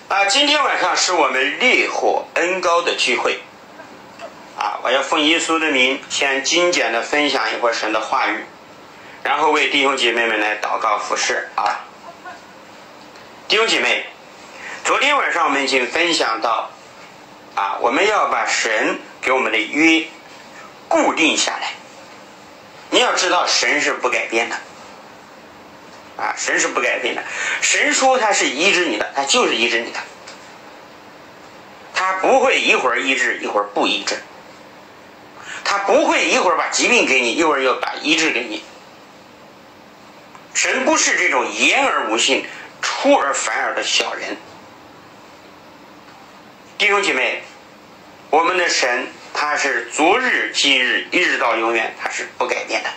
今天晚上是我们烈火恩膏的聚会我要奉耶稣的名先精简的分享一会儿神的话语，然后为弟兄姐妹们来祷告服侍弟兄姐妹，昨天晚上我们已经分享到我们要把神给我们的约固定下来。你要知道神是不改变的神是不改变的。神说他是医治你的，他就是医治你的，他不会一会儿医治一会儿不医治，他不会一会儿把疾病给你一会儿又把医治给你。神不是这种言而无信出尔反尔的小人。弟兄姐妹，我们的神他是昨日今日一直到永远，他是不改变的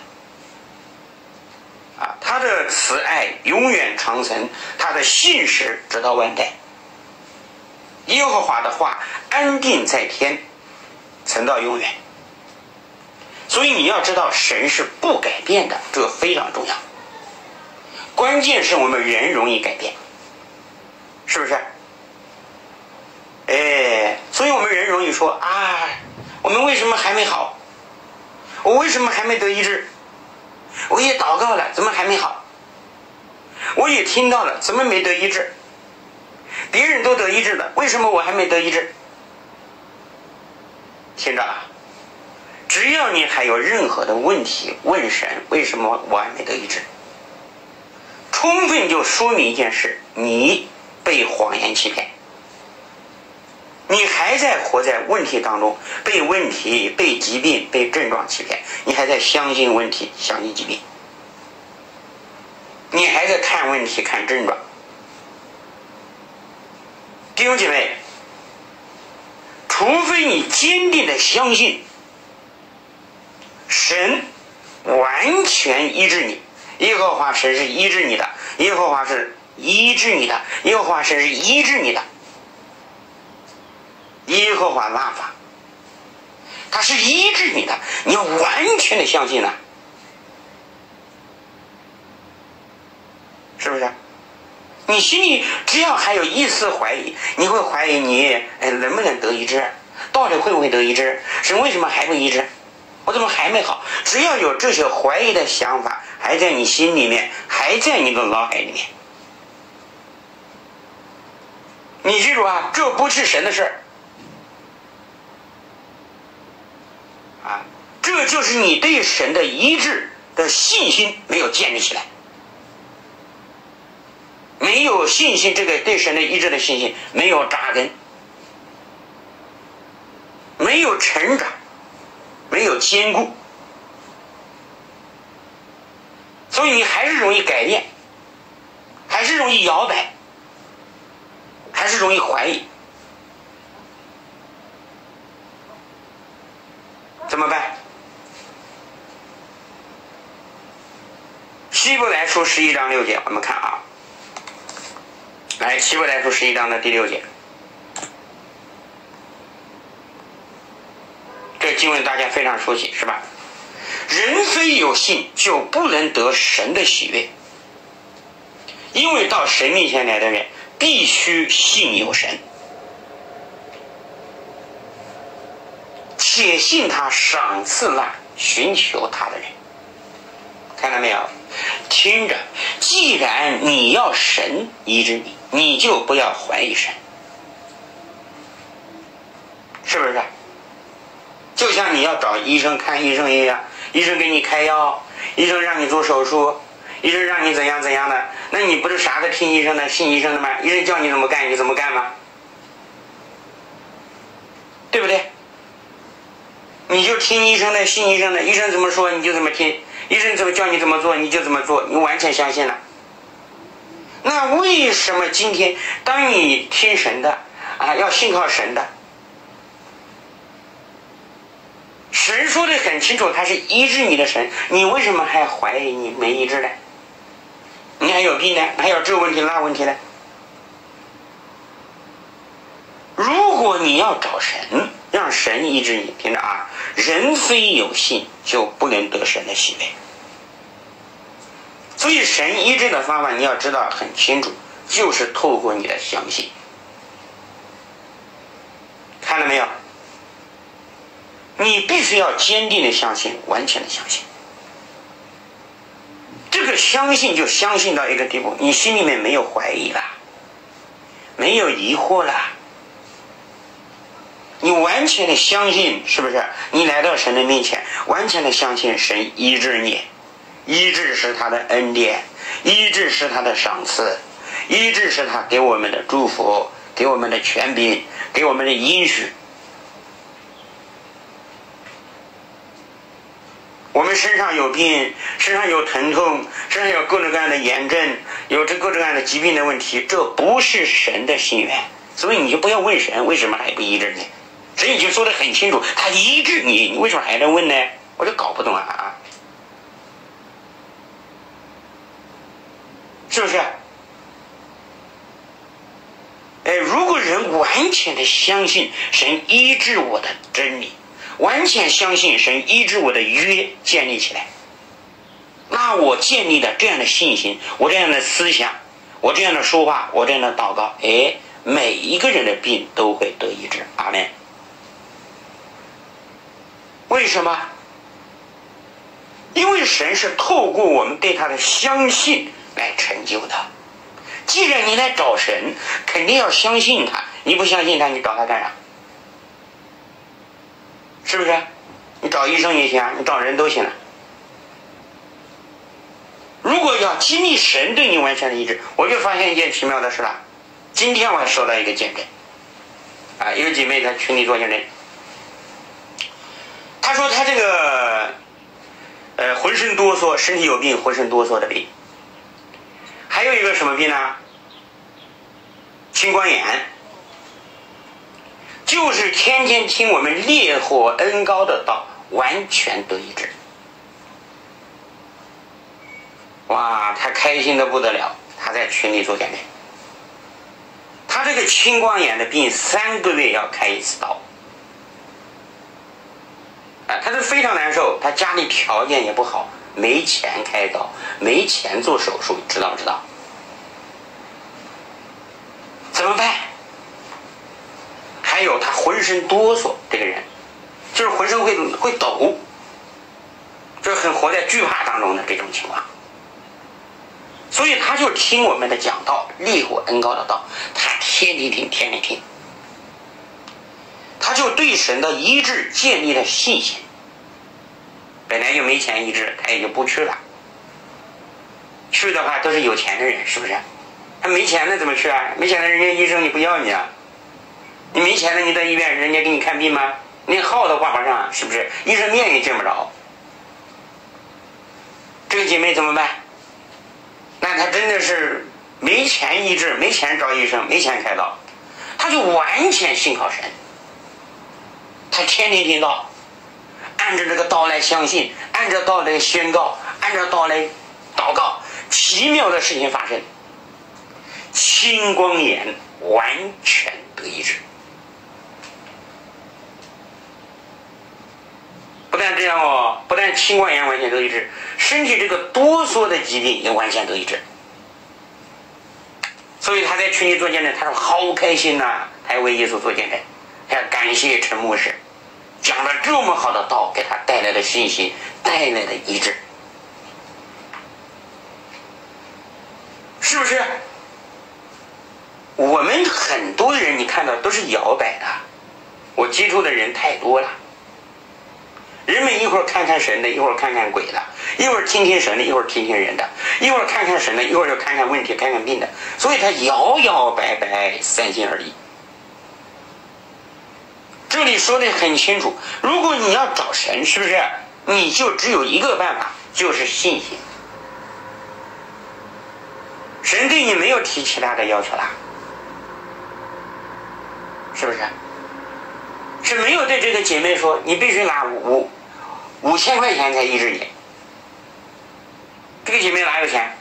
他的慈爱永远长存，他的信实直到万代。耶和华的话安定在天，存到永远。所以你要知道神是不改变的，这个非常重要。关键是我们人容易改变，是不是？所以我们人容易说我们为什么还没好？我为什么还没得医治？我也祷告了，怎么还没好？我也听到了，怎么没得医治？别人都得医治了，为什么我还没得医治？听着只要你还有任何的问题问神，为什么我还没得医治，充分就说明一件事，你被谎言欺骗，你还在活在问题当中，被问题被疾病被症状欺骗，你还在相信问题相信疾病，你还在看问题看症状。弟兄姐妹，除非你坚定的相信神完全医治你，耶和华神是医治你的，耶和华是医治你的，耶和华神是医治你的，耶和华拉法他是医治你的，你要完全的相信是不是？你心里只要还有一丝怀疑，你会怀疑你能不能得医治，到底会不会得医治，神为什么还不医治，我怎么还没好？只要有这些怀疑的想法还在你心里面，还在你的脑海里面，你记住这不是神的事儿这就是你对神的医治的信心没有建立起来。没有信心，这个对神的医治的信心没有扎根，没有成长，没有坚固，所以你还是容易改变，还是容易摇摆，还是容易怀疑。怎么办？希伯来书11章6节，我们看来，希伯来书11章的第6节，这经文大家非常熟悉，是吧？人非有信就不能得神的喜悦，因为到神面前来的人必须信有神，且信他赏赐那寻求他的人。看到没有？听着，既然你要神医治你，你就不要怀疑神，是不是？就像你要找医生看医生一样，医生给你开药，医生让你做手术，医生让你怎样怎样的，那你不是啥都听医生的信医生的吗？医生叫你怎么干你怎么干吗？对不对？你就听医生的信医生的，医生怎么说你就怎么听，医生怎么叫你怎么做你就怎么做，你完全相信了。那为什么今天当你听神的要信靠神的，神说的很清楚他是医治你的神，你为什么还怀疑你没医治呢？你还有病呢，还有这个问题那问题呢？如果你要找神让神医治你，听着人非有信就不能得神的喜悦。所以神医治的方法你要知道很清楚，就是透过你的相信。 了没有？你必须要坚定的相信，完全的相信。这个相信就相信到一个地步，你心里面没有怀疑了，没有疑惑了，你完全的相信，是不是？你来到神的面前，完全的相信神医治你，医治是他的恩典，医治是他的赏赐，医治是他给我们的祝福，给我们的权柄，给我们的应许。我们身上有病，身上有疼痛，身上有各种各样的炎症，有这各种各样的疾病的问题，这不是神的心愿。所以你就不要问神为什么还不医治你，神已经说得很清楚，他医治你，你为什么还在问呢？我就搞不懂啊，是不是？如果人完全的相信神医治我的真理，完全相信神医治我的约建立起来，那我建立的这样的信心，我这样的思想，我这样的说话，我这样的祷告，每一个人的病都会得医治。阿们。为什么？因为神是透过我们对他的相信来成就的。既然你来找神，肯定要相信他，你不相信他，你找他干啥？是不是？你找医生也行，你找人都行了。如果要经历神对你完全的医治，我就发现一件奇妙的事了。今天我还收到一个见证，一个姐妹在群里做见证，她说她这个浑身哆嗦，身体有病，浑身哆嗦的病，还有一个什么病呢？青光眼。就是天天听我们烈火恩膏的道，完全得医治。哇，他开心的不得了，他在群里做见证。他这个青光眼的病3个月要开一次刀，他是非常难受，他家里条件也不好，没钱开刀，没钱做手术，知道不知道？怎么办？还有他浑身哆嗦，这个人就是浑身会抖，就是很活在惧怕当中的这种情况。所以他就听我们的讲道，烈火恩膏的道，他天天听，天天听，他就对神的医治建立了信心。本来就没钱医治，他也就不去了。去的话都是有钱的人，是不是？他没钱的怎么去啊？没钱的人家医生你不要你啊。你没钱了，你到医院人家给你看病吗？你号都挂不上，是不是？医生面也见不着。这个姐妹怎么办？那她真的是没钱医治，没钱找医生，没钱开刀，她就完全信靠神。她天天听道，按照这个道来相信，按照道来宣告，按照道来祷告，奇妙的事情发生，青光眼完全得医治。不但这样哦，不但青光眼完全得医治，身体这个哆嗦的疾病也完全得医治。所以他在群里做见证，他说好开心呐，他要为耶稣做见证，他要感谢陈牧师讲了这么好的道，给他带来的信心，带来的医治，是不是？我们很多人你看到都是摇摆的，我接触的人太多了。人们一会儿看看神的，一会儿看看鬼的，一会儿听听神的，一会儿听听人的，一会儿看看神的，一会儿又看看问题，看看病的，所以他摇摇摆摆，三心二意。这里说的很清楚，如果你要找神，是不是你就只有一个办法，就是信心。神对你没有提其他的要求啦，是不是？是没有对这个姐妹说你必须拿5000块钱才医治你。这个姐妹哪有钱？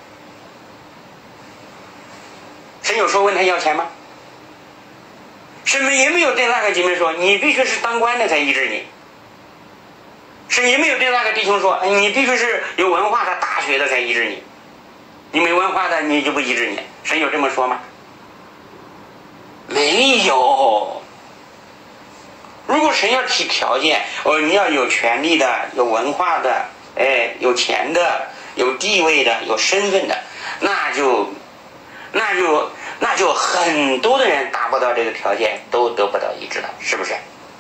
神有说问她要钱吗？神也没有对那个姐妹说你必须是当官的才医治你。神也没有对那个弟兄说你必须是有文化的大学的才医治你，你没文化的你就不医治你。神有这么说吗？没有。 神要提条件，你要有权利的，有文化的，有钱的，有地位的，有身份的，那就很多的人达不到这个条件，都得不到医治了，是不是？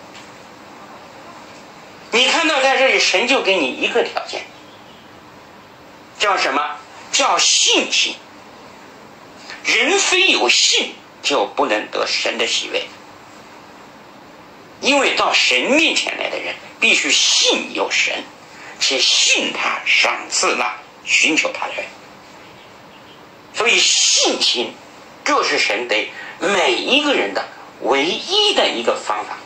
你看到在这里，神就给你一个条件，叫什么？叫信心。人非有信，就不能得神的喜悦。因为到神面前来的人，必须信有神，且信他赏赐那寻求他的人。所以信心，这是神对每一个人的唯一的一个方法。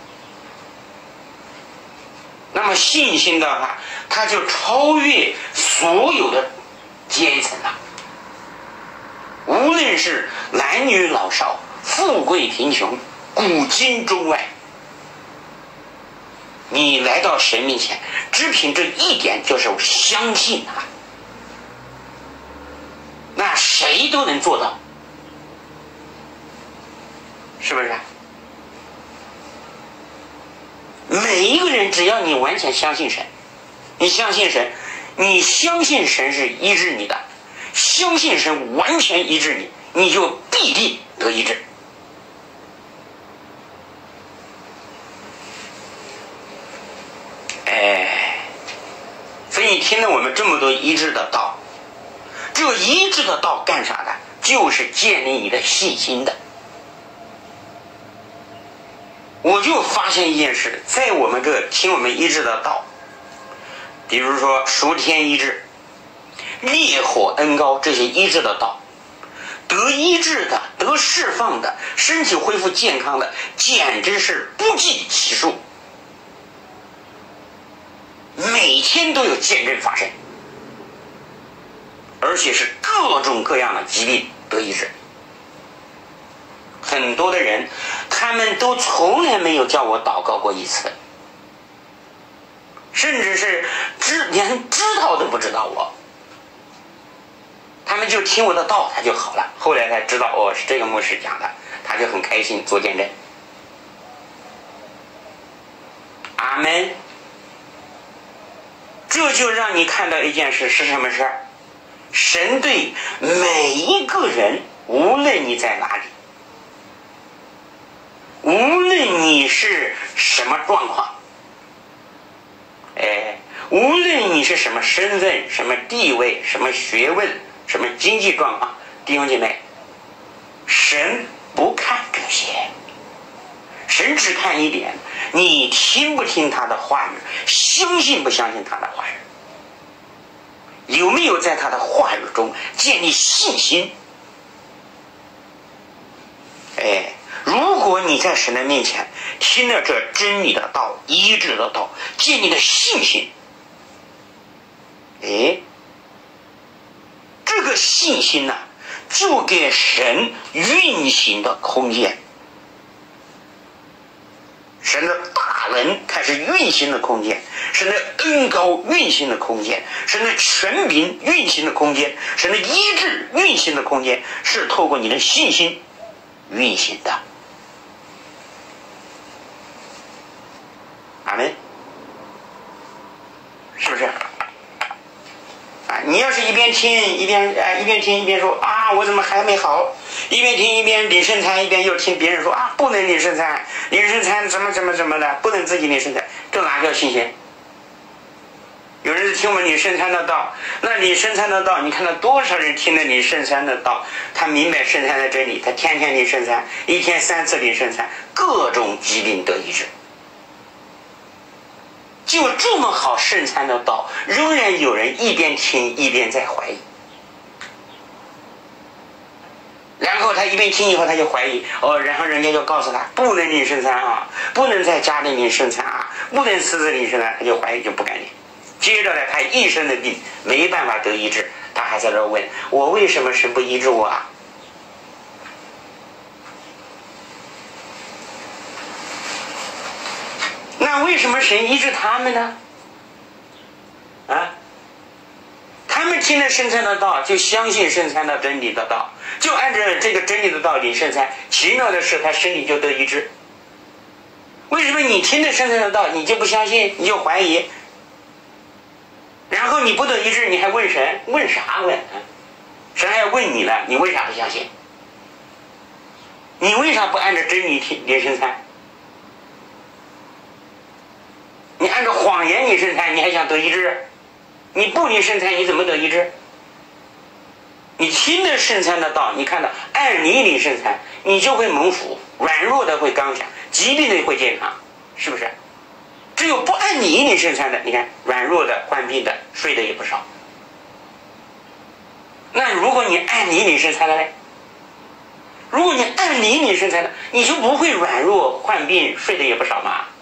那么信心的话，它就超越所有的阶层了。无论是男女老少，富贵贫穷，古今中外，你来到神面前，只凭这一点就是相信他，那谁都能做到，是不是？每一个人，只要你完全相信神，你相信神，你相信神是医治你的，相信神完全医治你，你就必定得医治。所以你听了我们这么多医治的道，这医治的道干啥的？就是建立你的信心的。我就发现一件事，在我们这听我们医治的道，比如说赎天医治、烈火恩膏这些医治的道，得医治的、得释放的、身体恢复健康的，简直是不计其数，每天都有见证发生，而且是各种各样的疾病得医治。很多的人，他们都从来没有叫我祷告过一次，甚至是连知道都不知道我，他们就听我的道，他就好了。后来才知道，是这个牧师讲的，他就很开心做见证。阿们。这就让你看到一件事是什么事儿？神对每一个人，无论你在哪里，无论你是什么状况，无论你是什么身份、什么地位、什么学问、什么经济状况，弟兄姐妹，神不看这些，神只看一点，你听不听他的话语，相信不相信他的话语，有没有在他的话语中建立信心？如果你在神的面前听了这真理的道、医治的道，建立了信心，这个信心呢，就给神运行的空间，神的大能开始运行的空间，神的恩膏运行的空间，神的权柄运行的空间，神的医治运行的空间，是透过你的信心运行的。阿们，是不是？你要是一边听一边说啊，我怎么还没好？一边听一边领圣餐，一边又听别人说啊，不能领圣餐，领圣餐怎么的，不能自己领圣餐，这哪叫信心？有人是听我们领圣餐的道，那领圣餐的道，你看到多少人听了领圣餐的道，他明白圣餐的真理，他天天领圣餐，一天3次领圣餐，各种疾病得医治。就这么好圣餐的道，仍然有人一边听一边在怀疑，然后他一边听以后他就怀疑，然后人家就告诉他不能领圣餐啊，不能在家里领圣餐啊，不能私自领圣餐，他就怀疑，就不敢领。接着呢，他一身的病没办法得医治，他还在这问我为什么神不医治我啊？那为什么神医治他们呢？他们听了圣餐的道，就相信圣餐的真理的道，就按照这个真理的道领圣餐，奇妙的是他身体就得医治。 为什么你听了圣餐的道，你就不相信，你就怀疑？然后你不得医治，你还问神？问啥问？神还要问你了，你为啥不相信？你为啥不按照真理领圣餐？你按照谎言领圣餐，你还想得医治？你不领圣餐，你怎么得医治？你听了圣餐的道，你看到按理领圣餐，你就会蒙福，软弱的会刚强，疾病的会健康，是不是？只有不按理领圣餐的，你看软弱的、患病的、睡的也不少。那如果你按理领圣餐的呢？如果你按理领圣餐的，你就不会软弱、患病、睡的也不少嘛。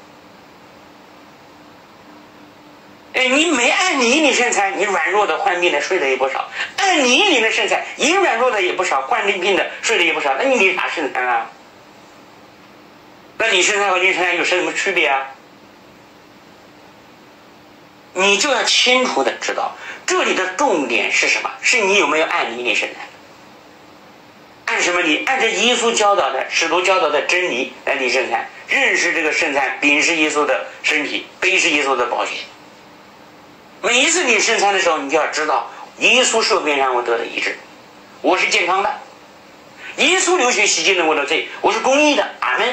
你没按理领圣餐，你软弱的、患病的、睡的也不少；按理领的圣餐，也软弱的也不少，患病的、睡的也不少。那你领啥圣餐啊？那领圣餐和领圣餐有什么区别啊？你就要清楚的知道，这里的重点是什么？是你有没有按理领圣餐？按什么理？按照耶稣教导的、使徒教导的真理来领圣餐，认识这个圣餐，秉是耶稣的身体，背是耶稣的宝血。每一次领圣餐的时候，你就要知道，耶稣受鞭让我得了医治，我是健康的；耶稣流血洗净了我的罪，我是公义的。阿门。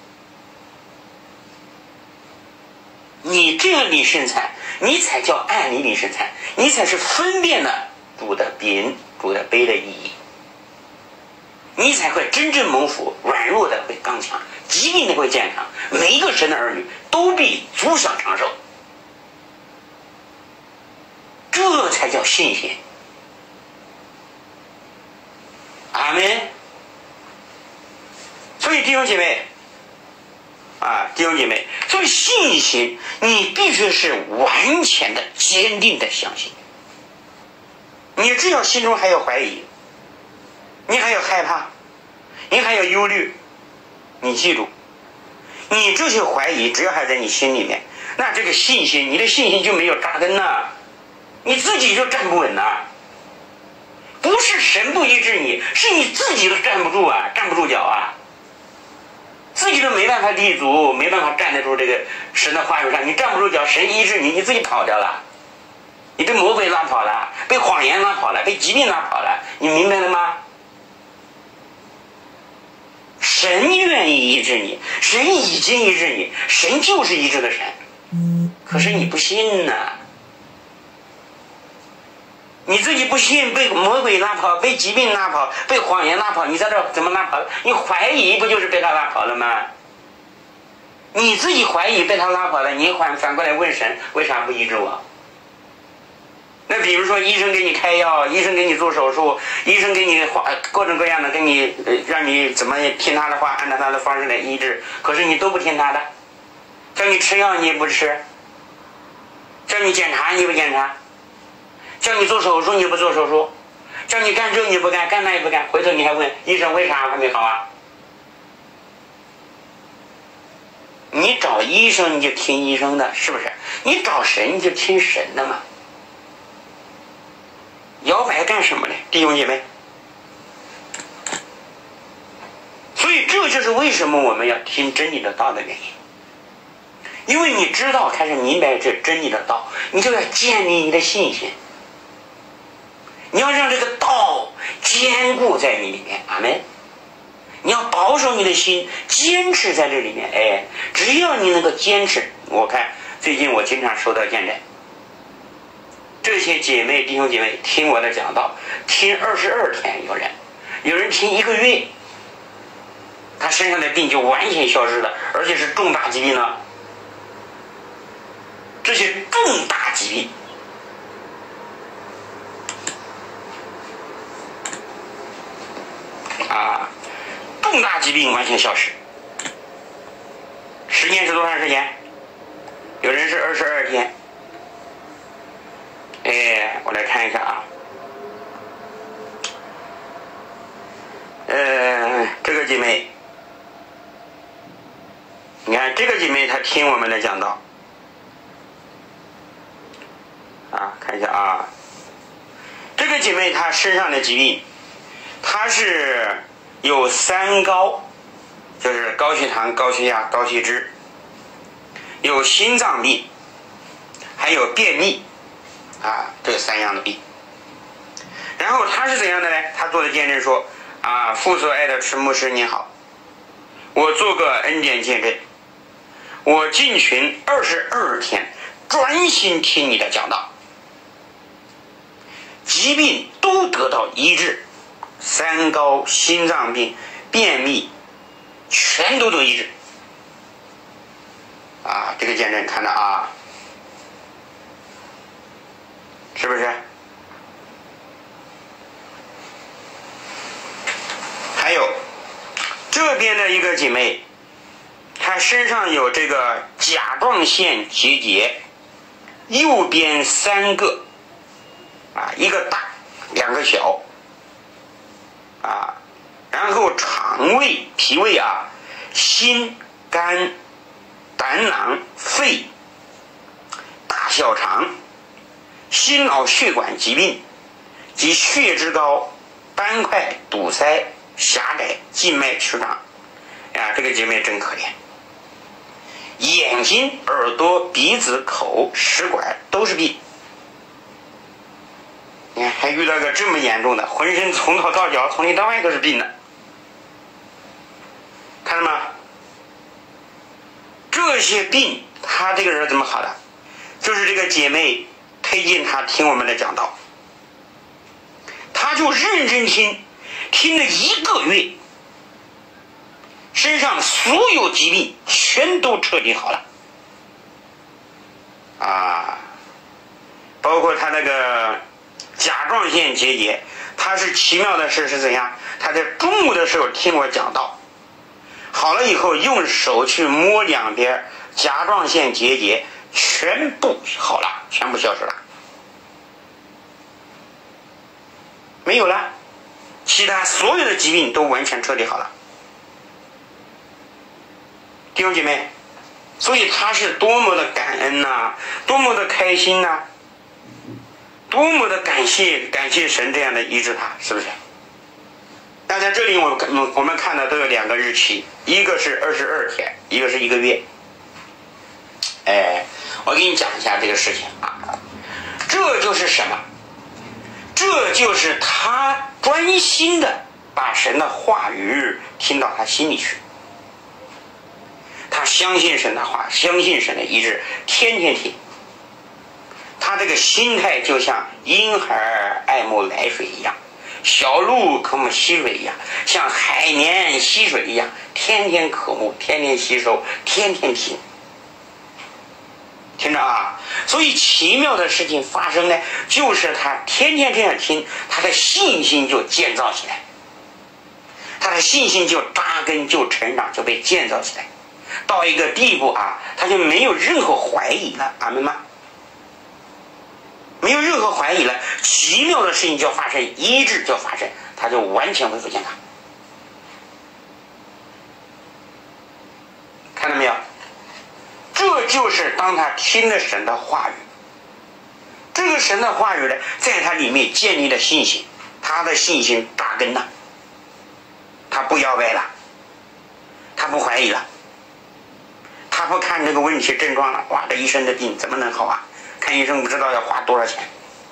你这样领圣餐，你才叫按理领圣餐，你才是分辨了主的饼、主的杯的意义，你才会真正蒙福，软弱的会刚强，疾病的会健康，每一个神的儿女都必足享长寿。这才叫信心。阿们。所以弟兄姐妹弟兄姐妹，所以信心你必须是完全的坚定的相信。你只要心中还有怀疑，你还有害怕，你还有忧虑，你记住，你这些怀疑只要还在你心里面，那这个信心，你的信心就没有扎根呐，你自己就站不稳呐。不是神不医治你，是你自己都站不住啊，站不住脚啊，自己都没办法立足，没办法站得住这个神的话语上，你站不住脚，神医治你，你自己跑掉了，你被魔鬼拉跑了，被谎言拉跑了，被疾病拉跑了，你明白了吗？神愿意医治你，神已经医治你，神就是医治的神，可是你不信呐，你自己不信，被魔鬼拉跑，被疾病拉跑，被谎言拉跑，你在这怎么拉跑？你怀疑不就是被他拉跑了吗？你自己怀疑被他拉跑了，你反过来问神，为啥不医治我？那比如说医生给你开药，医生给你做手术，医生给你各种各样的给你让你怎么听他的话，按照他的方式来医治，可是你都不听他的，叫你吃药你也不吃，叫你检查你不检查，叫你做手术你不做手术，叫你干这你不干，干那也不干，回头你还问医生为啥还没好啊？你找医生你就听医生的，是不是？你找神你就听神的嘛。摇摆干什么呢，弟兄姐妹？所以这就是为什么我们要听真理的道的原因。因为你知道开始明白这真理的道，你就要建立你的信心，你要让这个道坚固在你里面。阿们。你要保守你的心，坚持在这里面。只要你能够坚持，我看最近我经常收到见证，这些姐妹弟兄姐妹听我的讲道，听22天，有人听1个月，他身上的病就完全消失了，而且是重大疾病呢。这些重大疾病重大疾病完全消失。时间是多长时间？有人是22天。我来看一下啊。这个姐妹，你看这个姐妹她听我们的讲道看一下啊。这个姐妹她身上的疾病，她是有3高，就是高血糖、高血压、高血脂有心脏病，还有便秘啊，这3样的病。然后他是怎样的呢？他做的见证说啊，父所爱的迟牧师您好，我做个恩典见证，我进群22天，专心听你的讲道，疾病都得到医治，3高、心脏病、便秘，全都得医治。啊，这个见证看到啊，是不是？还有这边的一个姐妹，她身上有这个甲状腺结节，右边3个，啊，一个大，2个小，啊，然后肠胃、脾胃啊，心、肝、胆囊、肺、大小肠、心脑血管疾病及血脂高、斑块堵塞、狭窄、静脉曲张，啊，这个姐妹真可怜。眼睛、耳朵、鼻子、口、食管都是病。你看，还遇到个这么严重的，浑身从头到脚、从里到外都是病的，看到吗？这些病，他这个人怎么好的？就是这个姐妹推荐他听我们的讲道，他就认真听，听了1个月，身上所有疾病全都彻底好了，啊，包括他那个甲状腺结节，他是奇妙的是怎样？他在中午的时候听我讲道，好了以后用手去摸两边，甲状腺结节全部好了，全部消失了，没有了，其他所有的疾病都完全彻底好了。弟兄姐妹，所以他是多么的感恩呐，多么的开心呐，多么的感谢神这样的医治他，是不是？那在这里我们看到都有2个日期，一个是22天，一个是1个月。我给你讲一下这个事情啊，这就是什么？这就是他专心的把神的话语听到他心里去，他相信神的话，相信神的医治，天天听。他这个心态就像婴孩爱慕奶水一样，小鹿渴慕溪水一样，像海绵吸水一样，天天渴慕，天天吸收，天天听。听着啊，所以奇妙的事情发生呢，就是他天天这样听，他的信心就建造起来，他的信心就扎根，就成长，就被建造起来，到一个地步啊，他就没有任何怀疑了。阿们吗？没有任何怀疑了，奇妙的事情就发生，医治就发生，他就完全恢复健康。看到没有？这就是当他听了神的话语，这个神的话语呢，在他里面建立了信心，他的信心扎根了，他不摇摆了，他不怀疑了，他不看这个问题症状了，哇，这一身的病怎么能好啊？看医生不知道要花多少钱，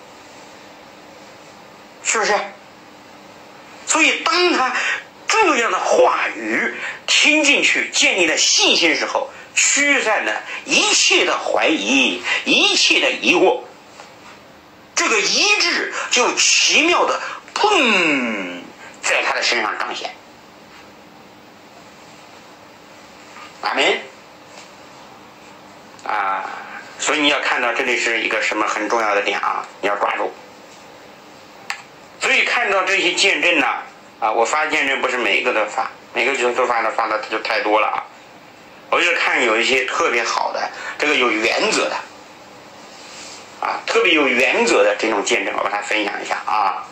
是不是？所以当他这样的话语听进去，建立了信心时候，驱散了一切的怀疑，一切的疑惑，这个医治就奇妙的砰在他的身上彰显。阿们啊！所以你要看到这里是一个什么很重要的点啊，你要抓住。所以看到这些见证呢，啊，我发见证不是每一个都发，每个都发的就太多了啊。我就看有一些特别好的，这个有原则的，啊，特别有原则的这种见证，我把它分享一下啊。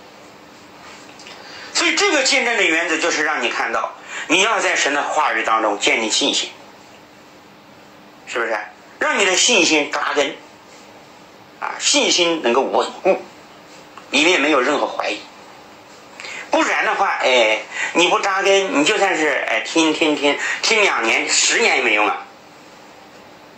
所以这个见证的原则就是让你看到，你要在神的话语当中建立信心，是不是？让你的信心扎根，啊，信心能够稳固，里面没有任何怀疑。不然的话，你不扎根，你就算是听2年10年也没用啊，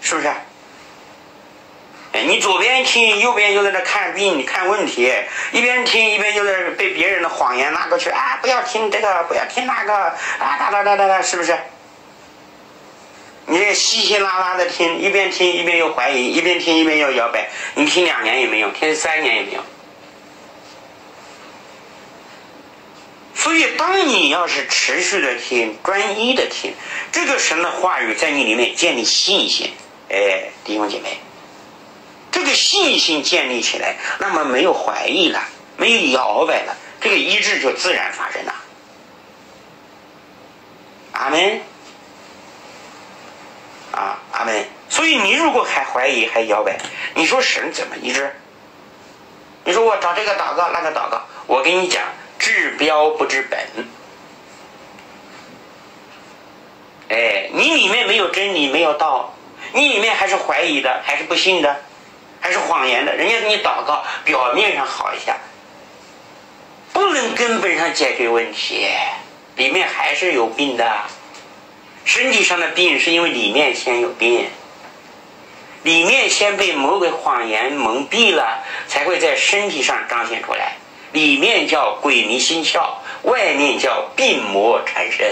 是不是？哎，你左边听，右边又在那看病看问题，一边听一边又在被别人的谎言拉过去啊！不要听这个，不要听那个啊！哒，是不是？你这稀稀拉拉的听，一边听一边又怀疑，一边听一边又摇摆，你听2年也没用，听3年也没用。所以，当你要是持续的听、专一的听，这个神的话语在你里面建立信心，哎，弟兄姐妹。这个信心建立起来，那么没有怀疑了，没有摇摆了，这个医治就自然发生了。阿门。阿门。所以你如果还怀疑还摇摆，你说神怎么医治？你说我找这个祷告那个祷告，我跟你讲，治标不治本。哎，你里面没有真理，没有道，你里面还是怀疑的，还是不信的，还是谎言的，人家给你祷告，表面上好一下，不能根本上解决问题，里面还是有病的。身体上的病是因为里面先有病，里面先被魔鬼谎言蒙蔽了，才会在身体上彰显出来。里面叫鬼迷心窍，外面叫病魔缠身。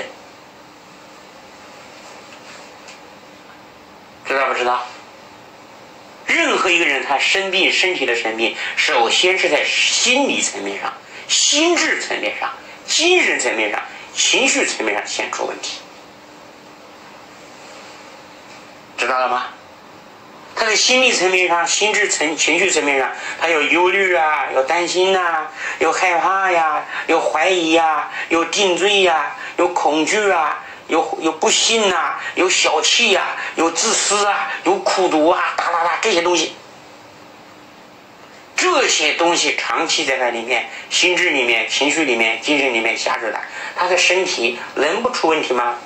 知道不知道？任何一个人他生病，身体的生病，首先是在心理层面上、心智层面上、精神层面上、情绪层面上先出问题，知道了吗？他在心理层面上、心智情绪层面上，他有忧虑啊，有担心啊，有害怕呀，有怀疑呀，有定罪呀，有恐惧啊，有不信啊，有小气啊，有自私啊，有苦毒啊，这些东西，这些东西长期在他里面，心智里面、情绪里面、精神里面下着的，他的身体能不出问题吗？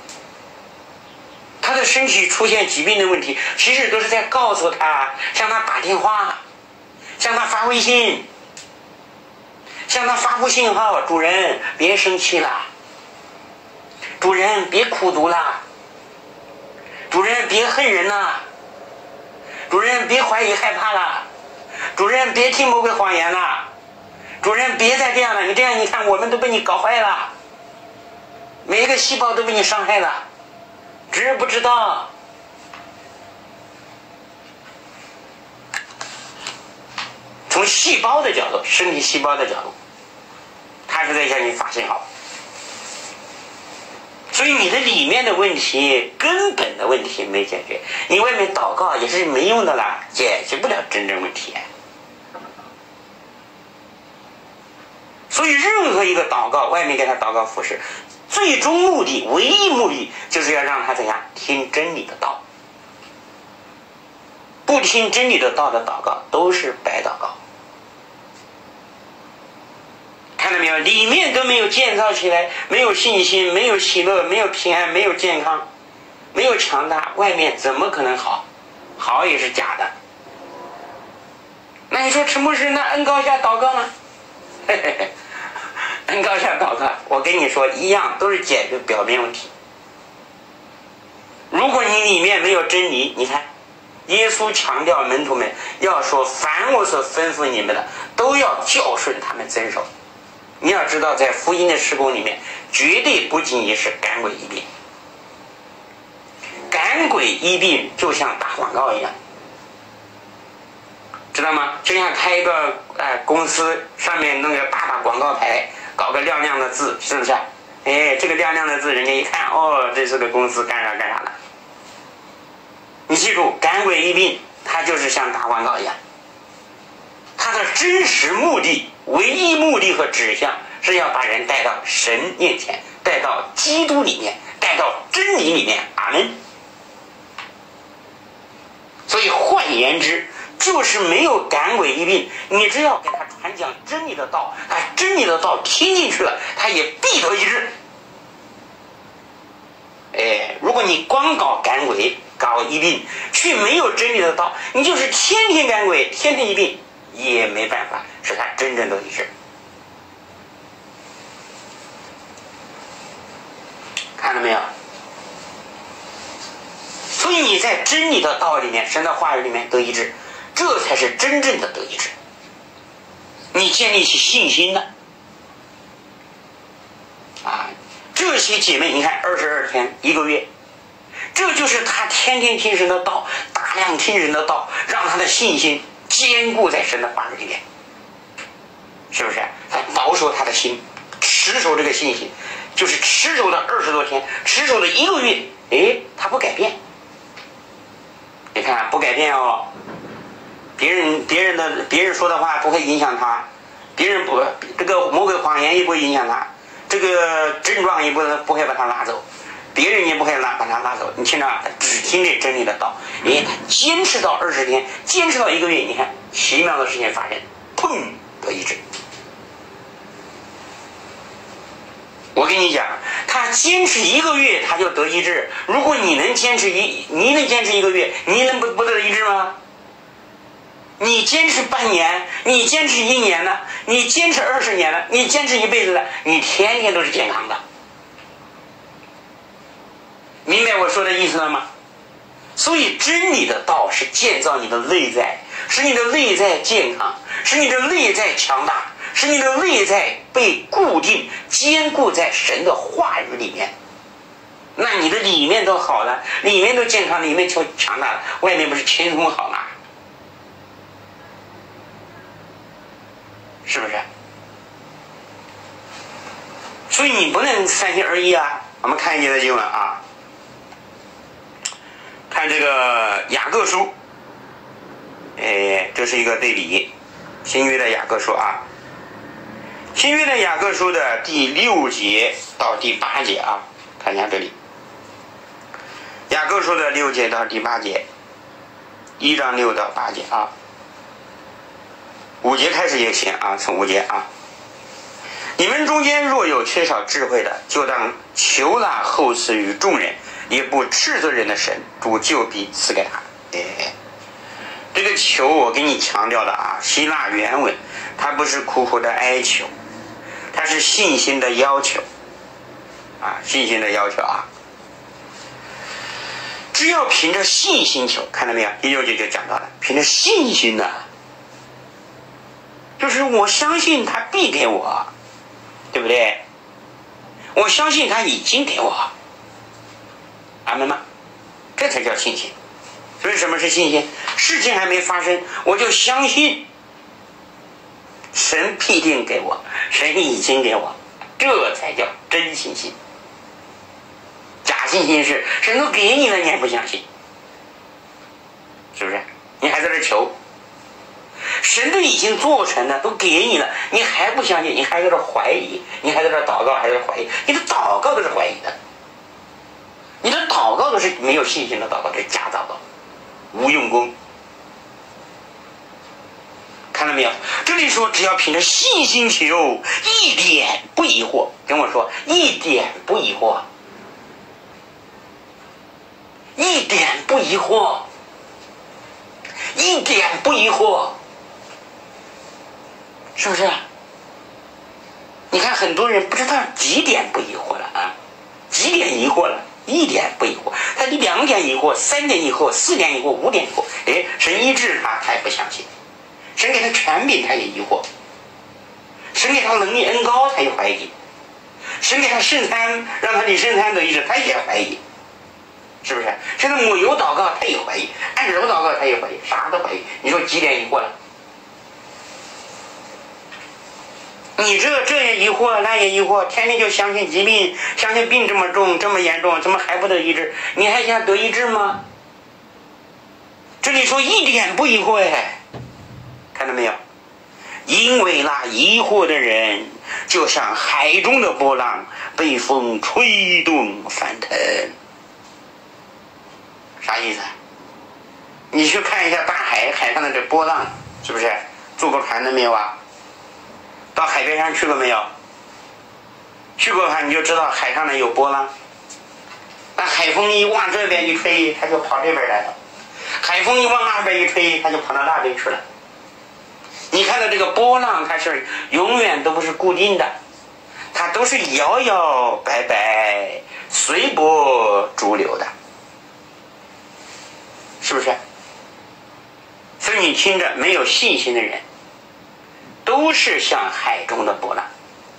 他的身体出现疾病的问题，其实都是在告诉他，向他打电话，向他发微信，向他发布信号，主人别生气了，主人别苦毒了，主人别恨人了，主人别怀疑害怕了，主人别听魔鬼谎言了，主人别再这样了，你这样你看我们都被你搞坏了，每一个细胞都被你伤害了，知不知道？从细胞的角度，身体细胞的角度，他是在向你发信号。所以你的里面的问题，根本的问题没解决，你外面祷告也是没用的啦，解决不了真正问题。所以任何一个祷告，外面给他祷告服侍，最终目的、唯一目的，就是要让他怎样听真理的道。不听真理的道的祷告都是白祷告。看到没有？里面都没有建造起来，没有信心，没有喜乐，没有平安，没有健康，没有强大，外面怎么可能好？好也是假的。那你说陈牧师，那恩膏下祷告呢？嘿嘿嘿，恩膏下祷告，我跟你说一样，都是解决表面问题。如果你里面没有真理，你看耶稣强调门徒们要说，凡我所吩咐你们的，都要教训他们遵守。你要知道，在福音的事工里面，绝对不仅仅是赶鬼医病，赶鬼医病就像打广告一样，知道吗？就像开一个公司，上面弄个大广告牌，搞个亮亮的字，是不是？哎，这个亮亮的字，人家一看，哦，这是个公司干啥的。你记住，赶鬼医病，它就是像打广告一样，它的真实目的、唯一目的和指向是要把人带到神面前，带到基督里面，带到真理里面。阿门。所以换言之，就是没有赶鬼医病，你只要给他传讲真理的道，真理的道听进去了，他也必得医治。哎，如果你光搞赶鬼、搞医病，却没有真理的道，你就是天天赶鬼、天天医病，也没办法使他真正的医治。看到没有？所以你在真理的道里面，神的话语里面得医治，这才是真正的得医治。你建立起信心了啊！这些姐妹，你看22天1个月，这就是她天天听神的道，大量听神的道，让她的信心坚固在神的话语里面，是不是？她保守她的心，持守这个信心，就是持守的20多天，持守的1个月，哎，她不改变。你看不改变哦，别人说的话不会影响她，别人不这个魔鬼谎言也不会影响她，这个症状也不会把她拉走，别人也不会把她拉走。你听着，他只听这真理的道，他坚持到20天，坚持到1个月，你看奇妙的事情发生，砰，得医治。我跟你讲，他坚持1个月，他就得医治。如果你能坚持1个月，你能不得医治吗？你坚持半年，你坚持1年呢，你坚持20年了，你坚持1辈子了，你天天都是健康的。明白我说的意思了吗？所以真理的道是建造你的内在，使你的内在健康，使你的内在强大，使你的内在被固定坚固在神的话语里面，那你的里面都好了，里面都健康，里面就强大了，外面不是轻松好吗？是不是？所以你不能三心二意啊。我们看一节的经文啊，看这个雅各书，这是一个对比，新约的雅各书啊，新约的雅各书的第6节到第8节啊，看一下这里，雅各书的6节到第8节，1章6到8节啊，5节开始也行啊，从5节啊。你们中间若有缺少智慧的，就当求那厚赐于众人也不斥责人的神，主就必赐给他。这个求我给你强调的啊，希腊原文它不是苦苦的哀求，它是信心的要求啊，信心的要求啊。只要凭着信心求，看到没有？第6节就讲到了，凭着信心呢，就是我相信他必给我，对不对？我相信他已经给我，阿门吗？这才叫信心。所以什么是信心？事情还没发生，我就相信神必定给我，神已经给我，这才叫真信心。假信心是神都给你了，你还不相信，是不是？你还在这求，神都已经做成了，都给你了，你还不相信，你还在这怀疑，你还在这祷告，还在这怀疑，你的祷告都是怀疑的，你的祷告都是没有信心的祷告，这是假祷告，无用功。看到没有？这里说只要凭着信心求，一点不疑惑，跟我说一点不疑惑，一点不疑惑，一点不疑惑，是不是？你看很多人不知道几点不疑惑了啊，几点疑惑了，一点不疑惑，他2点疑惑，3点疑惑，4点疑惑，5点疑惑，神医治他，他也不相信，神给他权柄他也疑惑，神给他能力恩高他也怀疑，神给他圣餐让他领圣餐得医治他也怀疑，是不是？现在抹油祷告他也怀疑，按揉祷告他也怀疑，啥都怀疑，你说几点疑惑了？你这也疑惑，那也疑惑，天天就相信疾病，相信病这么重这么严重，怎么还不得医治？你还想得医治吗？这里说一点不疑惑，看到没有？因为那疑惑的人就像海中的波浪，被风吹动翻腾。啥意思？你去看一下大海，海上的这波浪，是不是？坐过船的没有啊？到海边上去过没有？去过的话你就知道海上的有波浪，那海风一往这边一吹，它就跑这边来了，海风一往那边一吹，它就跑到那边去了。你看到这个波浪，它是永远都不是固定的，它都是摇摇摆摆，随波逐流的。 你听着没有信心的人，都是像海中的波浪。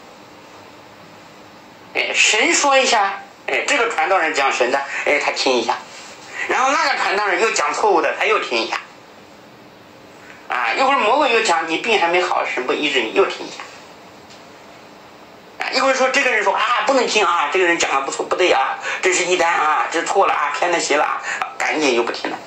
神说一下，这个传道人讲神的，他听一下，然后那个传道人又讲错误的，他又听一下，一会儿魔鬼又讲你病还没好，神不医治你，又听一下，一会儿说这个人说不能听啊，这个人讲的不错不对啊，这是异端啊，这错了啊，偏了邪了啊，赶紧又不听了，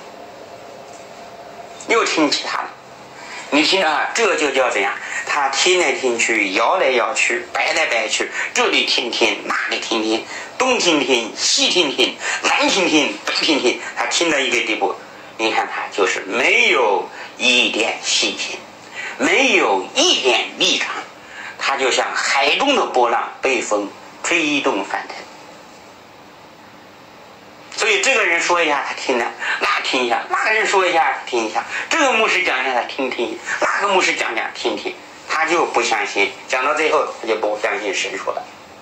又听其他的。你听这就叫怎样？他听来听去，摇来摇去，摆来摆去，这里听听，那里听听，东听听，西听听，南听听，北听听，他听到一个地步，你看他就是没有一点信心，没有一点立场，他就像海中的波浪，被风吹动翻腾。所以这个人说一下他听了，那听一下，那个人说一下听一下，这个牧师讲一下他听听，那个牧师讲讲听听，他就不相信，讲到最后他就不相信神说的。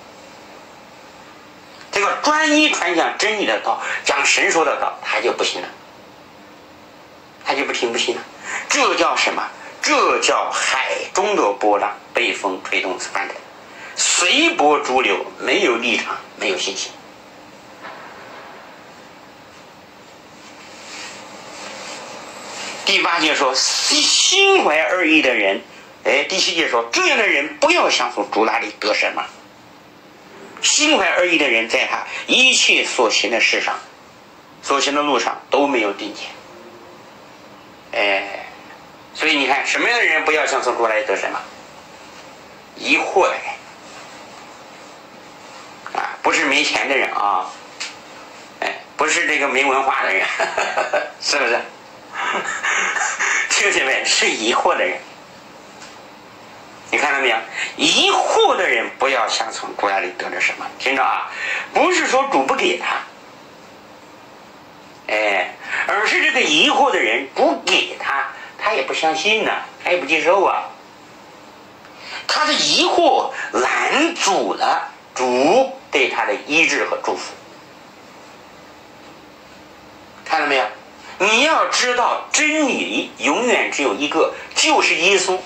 这个专一传讲真理的道，讲神说的道，他就不信了，他就不听不信了。这叫什么？这叫海中的波浪，被风吹动翻腾，随波逐流，没有立场，没有信心。第8节说心怀二意的人，第7节说这样的人不要想从主那里得什么。心怀二意的人，在他一切所行的事上，所行的路上都没有定见。所以你看，什么样的人不要想从主那里得什么？疑惑的人不是没钱的人啊，不是这个没文化的人，是不是？听见没？是疑惑的人，你看到没有？疑惑的人不要想从主那里得着什么，听着不是说主不给他，而是这个疑惑的人主给他，他也不相信呢，他也不接受啊，他的疑惑拦阻了主对他的医治和祝福，看到没有？你要知道真理永远只有一个，就是耶稣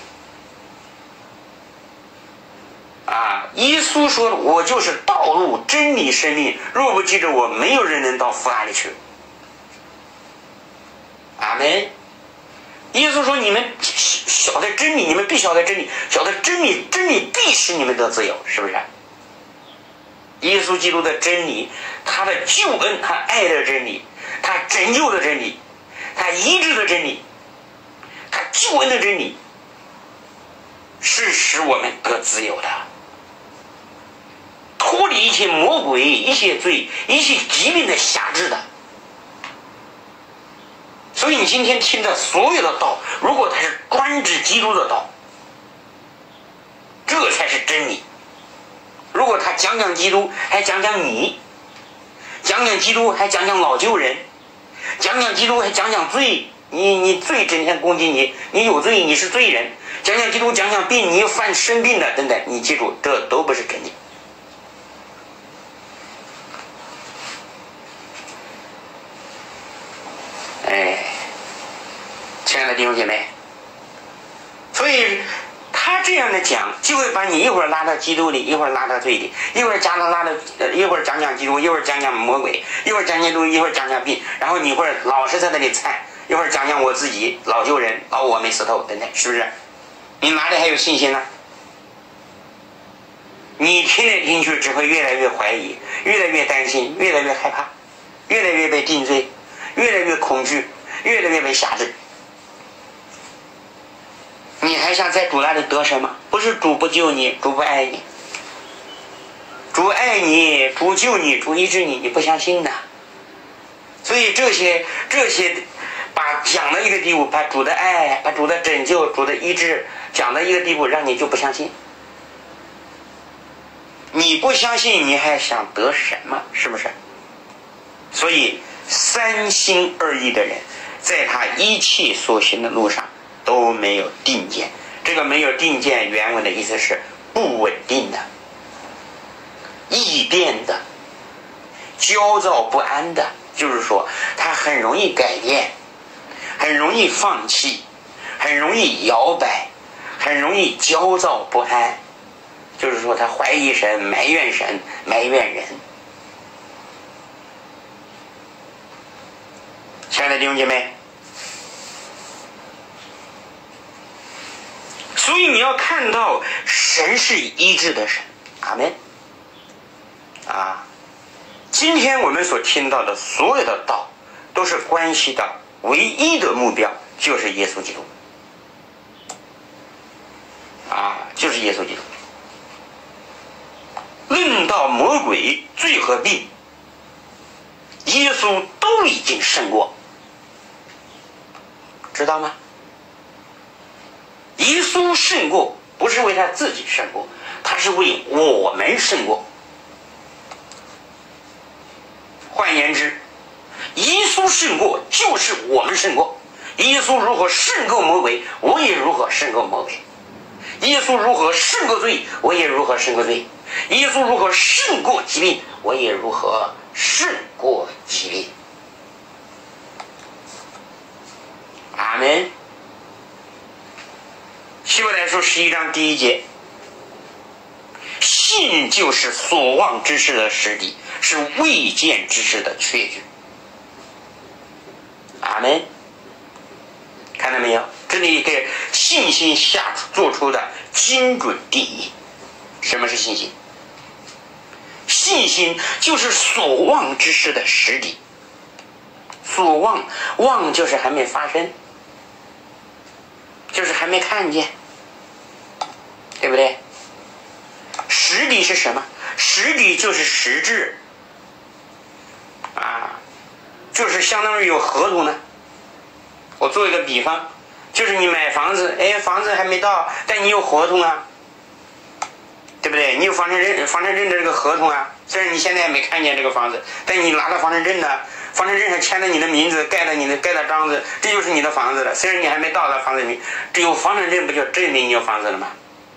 耶稣说我就是道路真理生命，若不记着我，没有人能到父那里去。阿们。耶稣说你们晓得真理，你们必晓得真理，晓得真理，真理必使你们得自由，是不是？耶稣基督的真理，他的救恩，他爱的真理，他拯救的真理，他医治的真理，他救恩的真理，是使我们得自由的，脱离一切魔鬼、一切罪、一切疾病的辖制的。所以你今天听的所有的道，如果它是专指基督的道，这才是真理。如果他讲讲基督，还讲讲你，讲讲基督还讲讲老旧人，讲讲基督还讲讲罪，你罪整天攻击你，你有罪，你是罪人，讲讲基督讲讲病，你又犯生病了等等，你记住，这都不是真理。亲爱的弟兄姐妹，所以他这样的讲，就会把你一会儿拉到基督里，一会儿拉到罪里，一会儿一会儿讲讲基督，一会儿讲讲魔鬼，一会儿讲讲基督，一会儿讲讲病，然后你一会儿老是在那里猜，一会儿讲讲我自己老旧人、老我没死透等等，是不是？你哪里还有信心呢？你听来听去只会越来越怀疑，越来越担心，越来越害怕，越来越被定罪，越来越恐惧，越来越被辖制。你还想在主那里得什么？不是主不救你，主不爱你，主爱你，主救你，主医治你，你不相信的。所以这些把讲到一个地步，把主的爱、把主的拯救、主的医治讲到一个地步，让你就不相信。你不相信，你还想得什么？是不是？所以三心二意的人，在他一切所行的路上都没有定见。这个没有定见，原文的意思是不稳定的、易变的、焦躁不安的，就是说他很容易改变，很容易放弃， 很容易摇摆，很容易焦躁不安，就是说他怀疑神，埋怨神，埋怨人。亲爱的弟兄姐妹，所以你要看到神是医治的神。阿们。今天我们所听到的所有的道都是关系到唯一的目标，就是耶稣基督。就是耶稣基督。论到魔鬼罪和病，耶稣都已经胜过，知道吗？耶稣胜过不是为他自己胜过，他是为我们胜过。换言之，耶稣胜过就是我们胜过。耶稣如何胜过魔鬼，我也如何胜过魔鬼。耶稣如何胜过罪，我也如何胜过罪。耶稣如何胜过疾病，我也如何胜过疾病。阿们。希伯来书11章第1节，信就是所望之事的实底，是未见之事的确据。阿们。看到没有？这里给信心做出的精准定义。什么是信心？信心就是所望之事的实底。所望，望就是还没发生，就是还没看见，对不对？实底是什么？实底就是实质，就是相当于有合同呢。我做一个比方，就是你买房子，房子还没到，但你有合同啊，对不对？你有房产证的这个合同啊，虽然你现在没看见这个房子，但你拿到房产证呢，房产证上签了你的名字，盖了章子，这就是你的房子了。虽然你还没到达房子里，只有房产证不就证明你有房子了吗？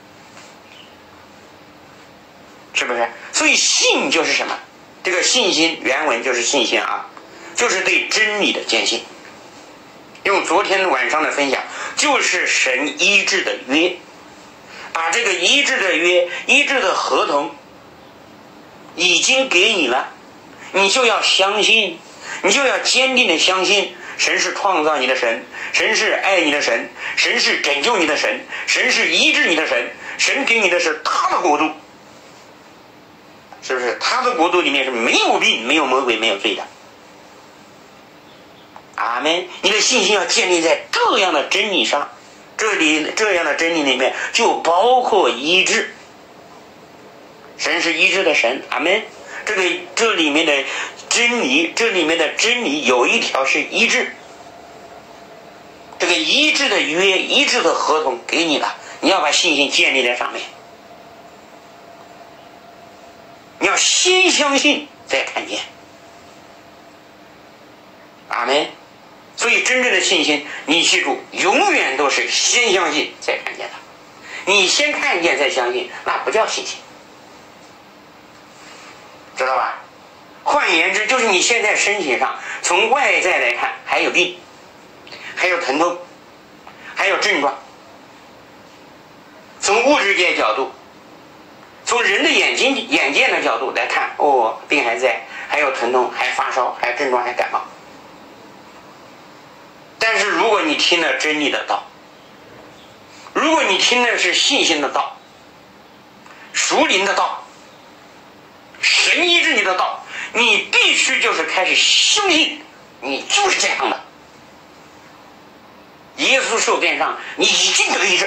是不是？所以信就是什么？这个信心原文就是信心就是对真理的坚信。用昨天晚上的分享，就是神医治的约，把这个医治的约、医治的合同已经给你了，你就要相信，你就要坚定的相信，神是创造你的神，神是爱你的神，神是拯救你的神，神是医治你的神，神给你的是他的国度，是不是？他的国度里面是没有病、没有魔鬼、没有罪的。阿们。你的信心要建立在这样的真理上，这样的真理里面就包括医治。神是医治的神，阿们。这里面的真理有一条是医治。这个医治的约、医治的合同给你了，你要把信心建立在上面。你要先相信再看见。阿们。所以真正的信心，你记住，永远都是先相信再看见的。你先看见再相信，那不叫信心，知道吧？换言之，就是你现在身体上从外在来看还有病，还有疼痛，还有症状。从物质界角度，从人的眼见的角度来看，病还在，还有疼痛，还发烧，还有症状，还感冒。但是如果你听了真理的道，如果你听的是信心的道，属灵的道，神医治你的道，你必须就是开始相信你就是这样的。耶稣受鞭伤，你已经得医治，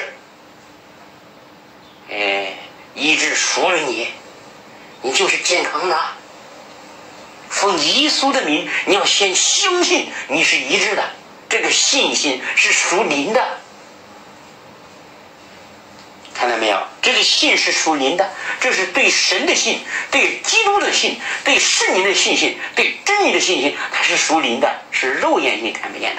医治属了你，你就是健康的。奉耶稣的名，你要先相信你是医治的，这个信心是属灵的。看到没有？这个信是属灵的，这是对神的信，对基督的信，对圣灵的信心，对真理的信心，它是属灵的，是肉眼睛看不见的，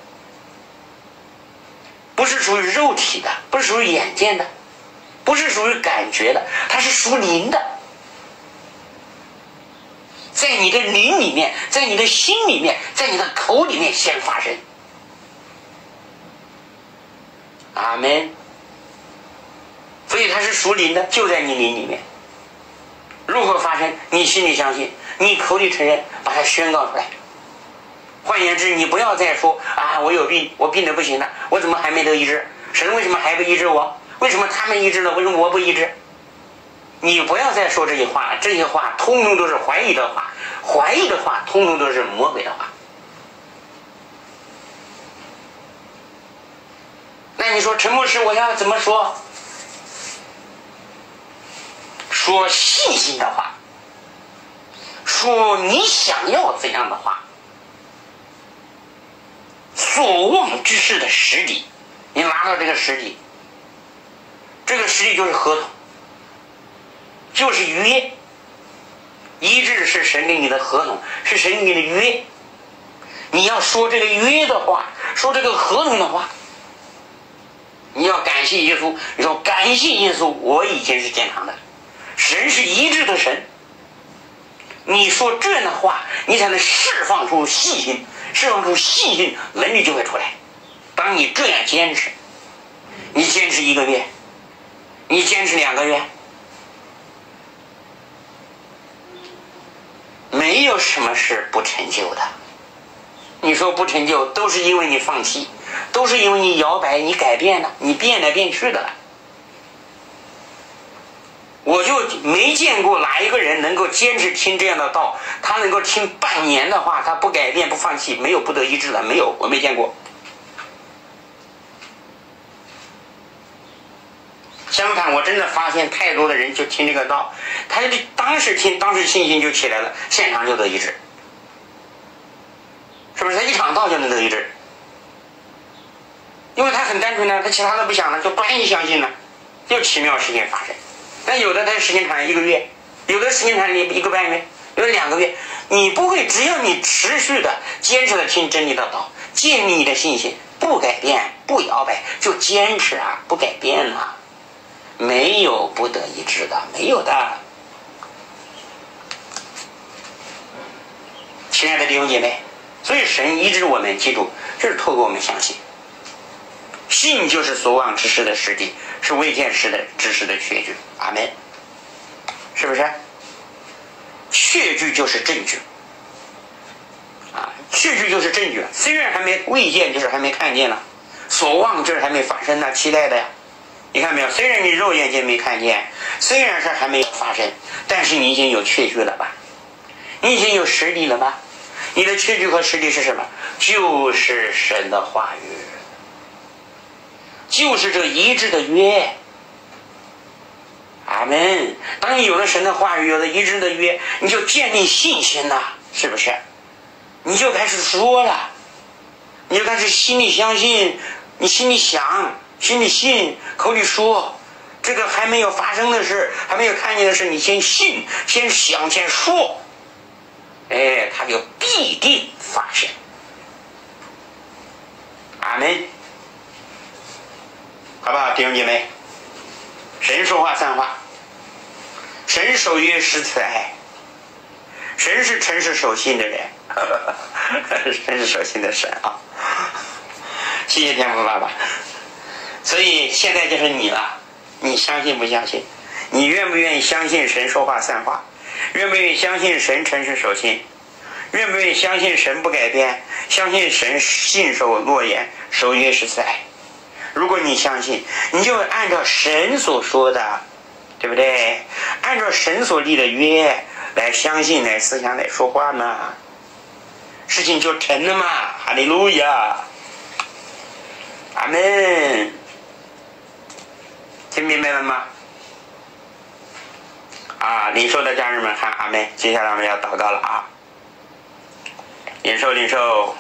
不是属于肉体的，不是属于眼见的，不是属于感觉的，它是属灵的，在你的灵里面，在你的心里面，在你的口里面先发生。 阿门。所以它是属灵的，就在你灵里面。如何发生？你心里相信，你口里承认，把它宣告出来。换言之，你不要再说啊，我有病，我病得不行了，我怎么还没得医治？神为什么还不医治我？为什么他们医治了，为什么我不医治？你不要再说这些话了，这些话通通都是怀疑的话，怀疑的话通通都是魔鬼的话。那你说陈牧师，我要怎么说？说信心的话，说你想要怎样的话，所望之事的实底，你拿到这个实底，这个实底就是合同，就是约。医治是神给你的合同，是神给你的约。你要说这个约的话，说这个合同的话，你要感谢耶稣，你说感谢耶稣，我已经是健康的。神是医治的神，你说这样的话，你才能释放出信心，释放出信心，能力就会出来。当你这样坚持，你坚持1个月，你坚持2个月，没有什么是不成就的。你说不成就，都是因为你放弃，都是因为你摇摆，你改变了，你变来变去的了。我就没见过哪一个人能够坚持听这样的道，他能够听半年的话，他不改变不放弃，没有不得医治的，没有，我没见过。相反，我真的发现太多的人就听这个道，他当时听，当时信心就起来了，现场就得医治，是不是？他一场道就能得医治，因为他很单纯的，他其他的不想了，就单一相信了，就奇妙事件发生。但有的他时间长1个月，有的时间长1个半月，有的2个月，你不会，只要你持续的坚持的听真理的道，建立你的信心，不改变不摇摆，就坚持啊，不改变了，没有不得医治的，没有的。亲爱的弟兄姐妹，所以神医治我们，记住，就是透过我们相信。信就是所望之事的实底，是未见之事的确据。阿们，是不是？确据就是证据啊，确据就是证据。虽然还没未见，就是还没看见了；所望就是还没发生呢，期待的呀。你看没有？虽然你肉眼睛没看见，虽然是还没有发生，但是你已经有确据了吧？你已经有实底了吧？你的确据和实底是什么？就是神的话语。就是这医治的约。阿们。当你有了神的话语，有了医治的约，你就建立信心了，是不是？你就开始说了，你就开始心里相信，你心里想，心里信，口里说。这个还没有发生的事，还没有看见的事，你先信，先想，先说，它就必定发生。阿们。好不好，弟兄姐妹？神说话算话，神守约施慈爱，神是诚实守信的人，神是守信的神啊！谢谢天父爸爸。所以现在就是你了，你相信不相信？你愿不愿意相信神说话算话？愿不愿意相信神诚实守信？愿不愿意相信神不改变？相信神信守诺言，守约施慈爱？如果你相信，你就按照神所说的，对不对？按照神所立的约来相信，来思想，来说话呢，事情就成了嘛！哈利路亚，阿们。听明白了吗？领受的家人们喊阿们。接下来我们要祷告了啊！领受，领受。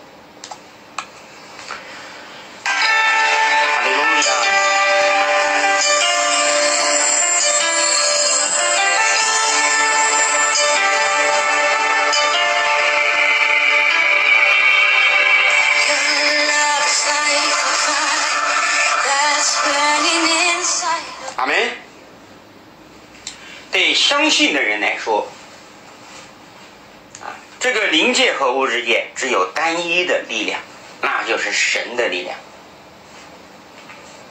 阿们。对相信的人来说，这个灵界和物质界只有单一的力量，那就是神的力量。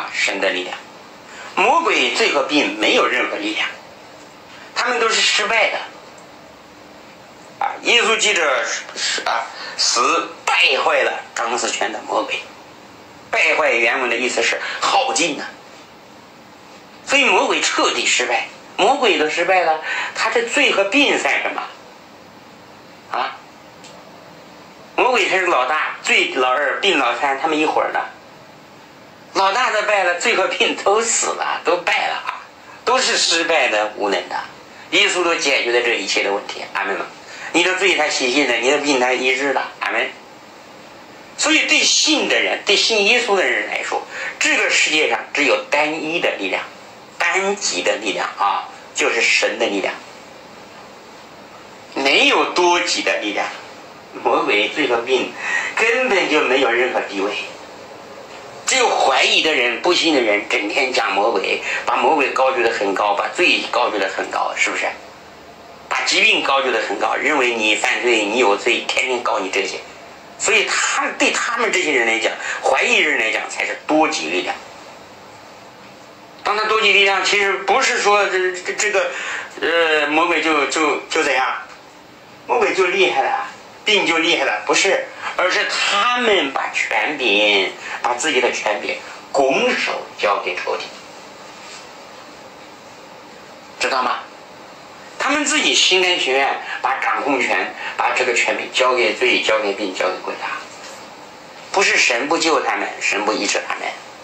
神的力量。魔鬼、罪和病没有任何力量，他们都是失败的。耶稣记着死败坏了掌死权的魔鬼。败坏原文的意思是耗尽了，所以魔鬼彻底失败。魔鬼都失败了，他这罪和病算什么啊？魔鬼才是老大，罪老二，病老三，他们一伙儿的。老大的败了，罪和病都死了，都败了，都是失败的、无能的。耶稣都解决了这一切的问题，阿门吗？你的罪他洗净了，你的病他医治了，阿门。所以对信的人，对信耶稣的人来说，这个世界上只有单一的力量，单极的力量啊，就是神的力量，没有多极的力量。魔鬼、罪和病根本就没有任何地位。只有怀疑的人、不信的人，整天讲魔鬼，把魔鬼高举得很高，把罪高举得很高，是不是？把疾病高举得很高，认为你犯罪，你有罪，天天告你这些。所以对他们这些人来讲，怀疑人来讲，才是多极力量。当他多极力量，其实不是说这个魔鬼就怎样，魔鬼就厉害了，病就厉害了，不是，而是他们把权柄，把自己的权柄拱手交给仇敌，知道吗？他们自己心甘情愿把掌控权，把这个权柄交给罪，交给病，交给鬼啊！不是神不救他们，神不医治他们。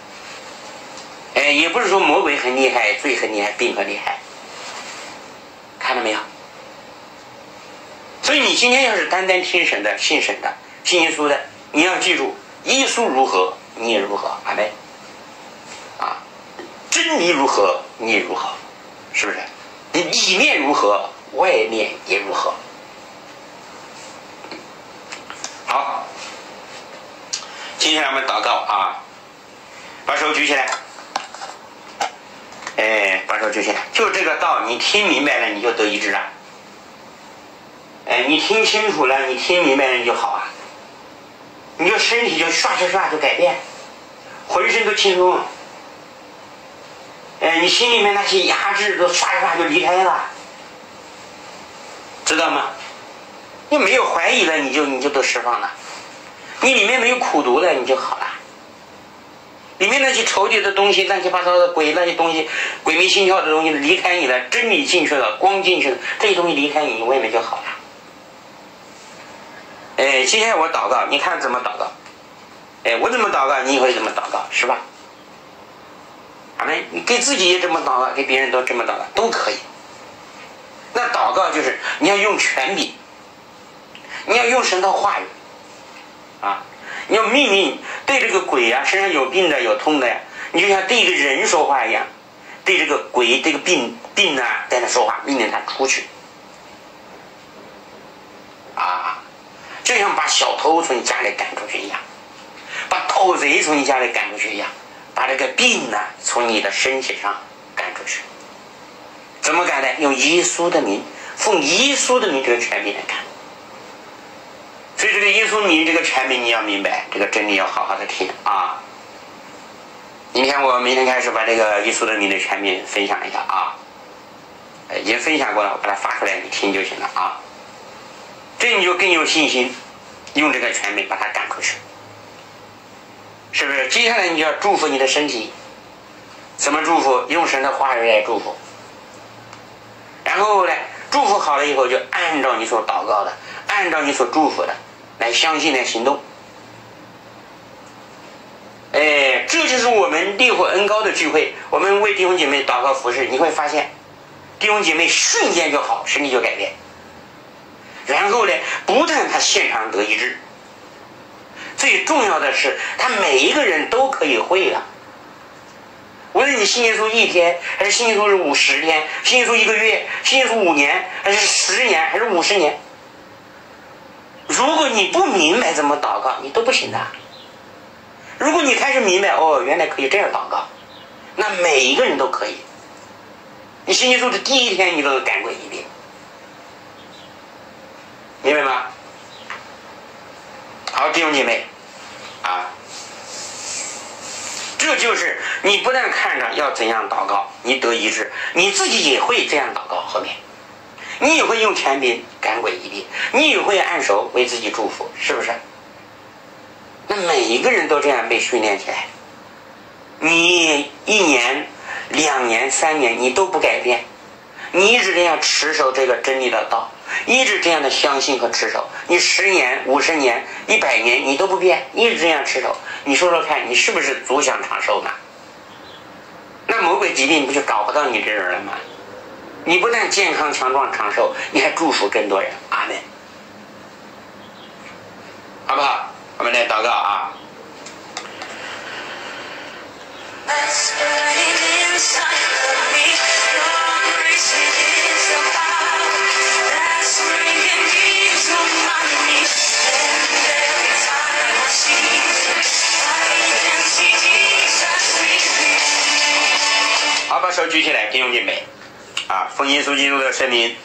也不是说魔鬼很厉害，罪很厉害，病很厉害，看到没有？所以你今天要是单单听神的、信神的、信耶稣的，你要记住，耶稣如何，你也如何，阿们。真理如何，你也如何，是不是？你里面如何，外面也如何。好，接下来我们祷告啊，把手举起来，把手举起来。就这个道，你听明白了，你就得医治了。你听清楚了，你听明白了，你就好啊。你就身体就唰就改变，浑身都轻松。你心里面那些压制都唰就离开了，知道吗？你没有怀疑了，你就都释放了。你里面没有苦毒了，你就好了。里面那些仇敌的东西，乱七八糟的鬼，那些东西鬼迷心窍的东西离开你了，真理进去了，光进去了，这些东西离开你，外面就好了。接下来我祷告，你看怎么祷告？我怎么祷告，你也会怎么祷告，是吧？阿们，你给自己也这么祷告，给别人都这么祷告，都可以。那祷告就是你要用权柄，你要用神的话语啊，你要命令对这个鬼啊，身上有病的有痛的呀，你就像对一个人说话一样，对这个鬼这个病啊在那说话，命令他出去啊，就像把小偷从你家里赶出去一样，把盗贼从你家里赶出去一样，把这个病呢从你的身体上赶出去。怎么赶呢？用耶稣的名，奉耶稣的名这个权柄来赶。所以这个耶稣名这个权柄你要明白，这个真理要好好的听啊。今天我明天开始把这个耶稣的名的权柄分享一下啊，已经分享过了，我把它发出来你听就行了啊。这你就更有信心用这个权柄把它赶出去，是不是？接下来你就要祝福你的身体，怎么祝福？用神的话语来祝福。然后呢，祝福好了以后，就按照你所祷告的，按照你所祝福的来相信来行动。这就是我们烈火恩膏的聚会，我们为弟兄姐妹祷告服侍，你会发现弟兄姐妹瞬间就好，身体就改变。然后呢，不但他现场得医治，最重要的是他每一个人都可以会了。无论你信耶稣1天，还是信耶稣是50天，信耶稣1个月，信耶稣5年，还是10年，还是50年，如果你不明白怎么祷告，你都不行的。如果你开始明白，哦，原来可以这样祷告，那每一个人都可以。你信耶稣的第1天，你都能赶过一遍，明白吗？好，弟兄姐妹啊，这这就是你不但看着要怎样祷告，你得医治，你自己也会这样祷告。后面你也会用权柄赶鬼一病，你也会按手为自己祝福，是不是？那每一个人都这样被训练起来，你1年、2年、3年你都不改变，你一直这样持守这个真理的道，一直这样的相信和持守，你10年、50年、100年你都不变，一直这样持守，你说说看，你是不是足享长寿呢？那魔鬼疾病不就找不到你这人了吗？你不但健康强壮长寿，你还祝福更多人。阿们，好不好？我们来祷告啊。好，把手举起来，弟兄姐妹啊，奉耶稣基督的圣名，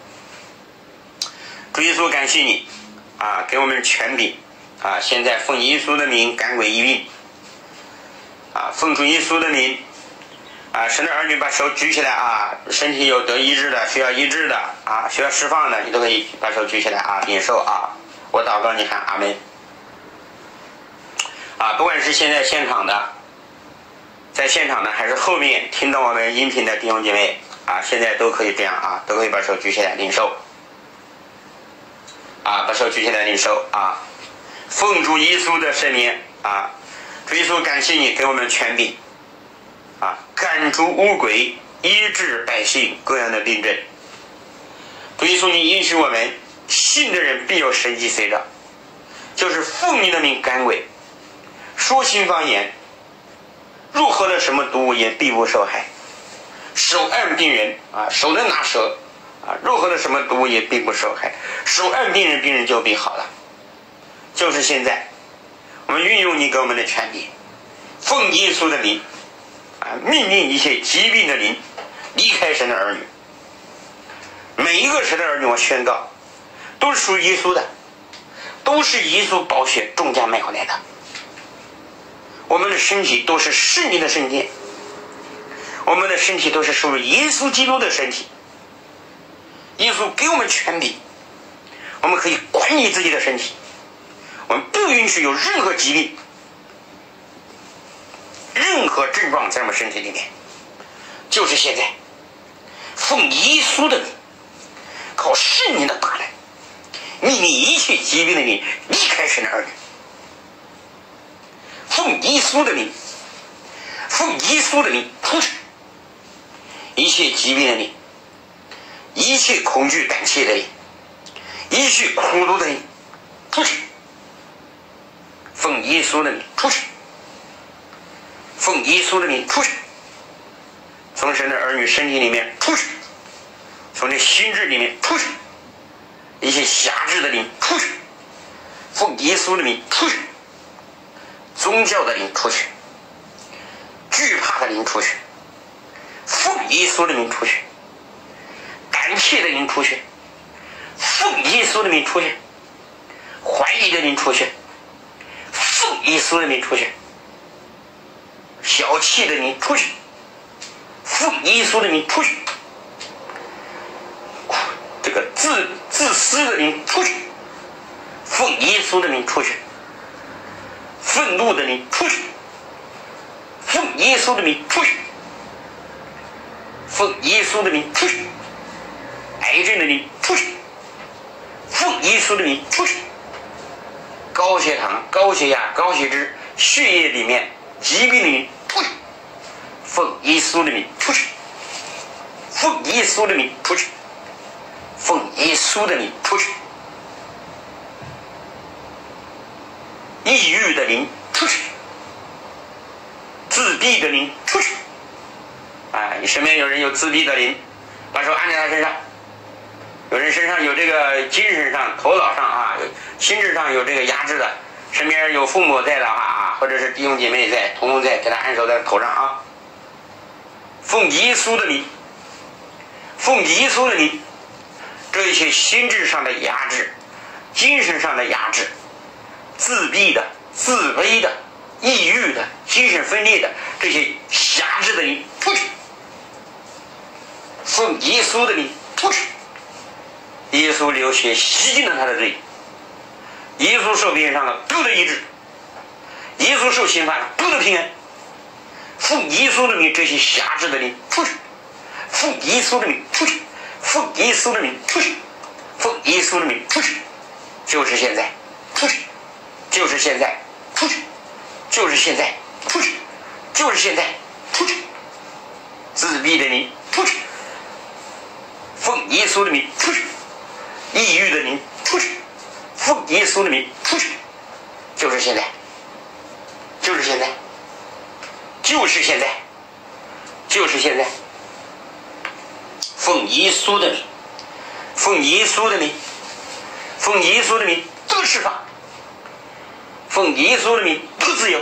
主耶稣感谢你啊，给我们权柄啊，现在奉耶稣的名赶鬼医病啊，奉主耶稣的名啊，神的儿女把手举起来啊，身体有得医治的，需要医治的啊，需要释放的，你都可以把手举起来啊，领受啊，我祷告你喊阿们啊，不管是现在现场的，在现场的还是后面听到我们音频的弟兄姐妹啊，现在都可以这样啊，都可以把手举起来领受啊，把手举起来领受啊，奉主耶稣的圣名啊，主耶稣感谢你给我们权柄啊，赶逐污鬼，医治百姓各样的病症。主耶稣，你允许我们信的人必有神迹随着，就是奉你的名赶鬼，说新方言，入喝了什么毒物也必不受害，手按病人啊，手能拿蛇啊，入喝了什么毒物也必不受害，手按病人，病人就必好了。就是现在，我们运用你给我们的权柄，奉耶稣的名啊，命令一切疾病的灵离开神的儿女。每一个神的儿女，我宣告，都是属于耶稣的，都是耶稣宝血重价买回来的。我们的身体都是圣灵的圣殿，我们的身体都是属于耶稣基督的身体。耶稣给我们权柄，我们可以管理自己的身体，我们不允许有任何疾病、任何症状在我们身体里面。就是现在，奉耶稣的名，靠圣灵的大能，命令一切疾病的灵离开神的儿女。奉耶稣的名，奉耶稣的名出去，一切疾病的灵，一切恐惧胆怯的灵，一切苦毒的灵出去。奉耶稣的名出去，奉耶稣的名出去，从神的儿女身体里面出去，从这心智里面出去，一些辖制的灵出去，奉耶稣的名出去，宗教的灵出去，惧怕的灵出去，奉耶稣的名出去，胆怯的灵出去，奉耶稣的名出去，怀疑的灵出去，奉耶稣的名出去，小气的灵出去，奉耶稣的名出去，这个自私的灵出去，奉耶稣的名出去，愤怒的灵出去，奉耶稣的名出去，奉耶稣的名出去，癌症的灵出去，奉耶稣的名出去，高血糖、高血压、高血脂、血液里面疾病的灵出去，奉耶稣的名出去，奉耶稣的名出去，奉耶稣的名出去，抑郁的灵出去，自闭的灵出去。啊，你身边有人有自闭的灵，把手按在他身上。有人身上有这个精神上、头脑上啊，心智上有这个压制的，身边有父母在的话啊，或者是弟兄姐妹在、同工在，给他按手在头上啊。奉耶稣的名，奉耶稣的名，这一些心智上的压制、精神上的压制、自闭的、自卑的、 抑郁的、精神分裂的这些辖制的灵出去，奉耶稣的名出去。耶稣流血洗净了他的罪，耶稣受鞭伤了不得医治，耶稣受刑罚了不得平安。奉耶稣的名，这些辖制的灵出去，奉耶稣的名出去，奉耶稣的名出去，奉耶稣的名出去，就是现在出去，就是现在出去，就是现在出去，就是现在出去。自闭的灵出去，奉耶稣的名出去，抑郁的灵出去，奉耶稣的名出去，就是现在，就是现在，就是现在，就是现在。奉耶稣的名，奉耶稣的名，奉耶稣的名得释放，奉耶稣的名得自由，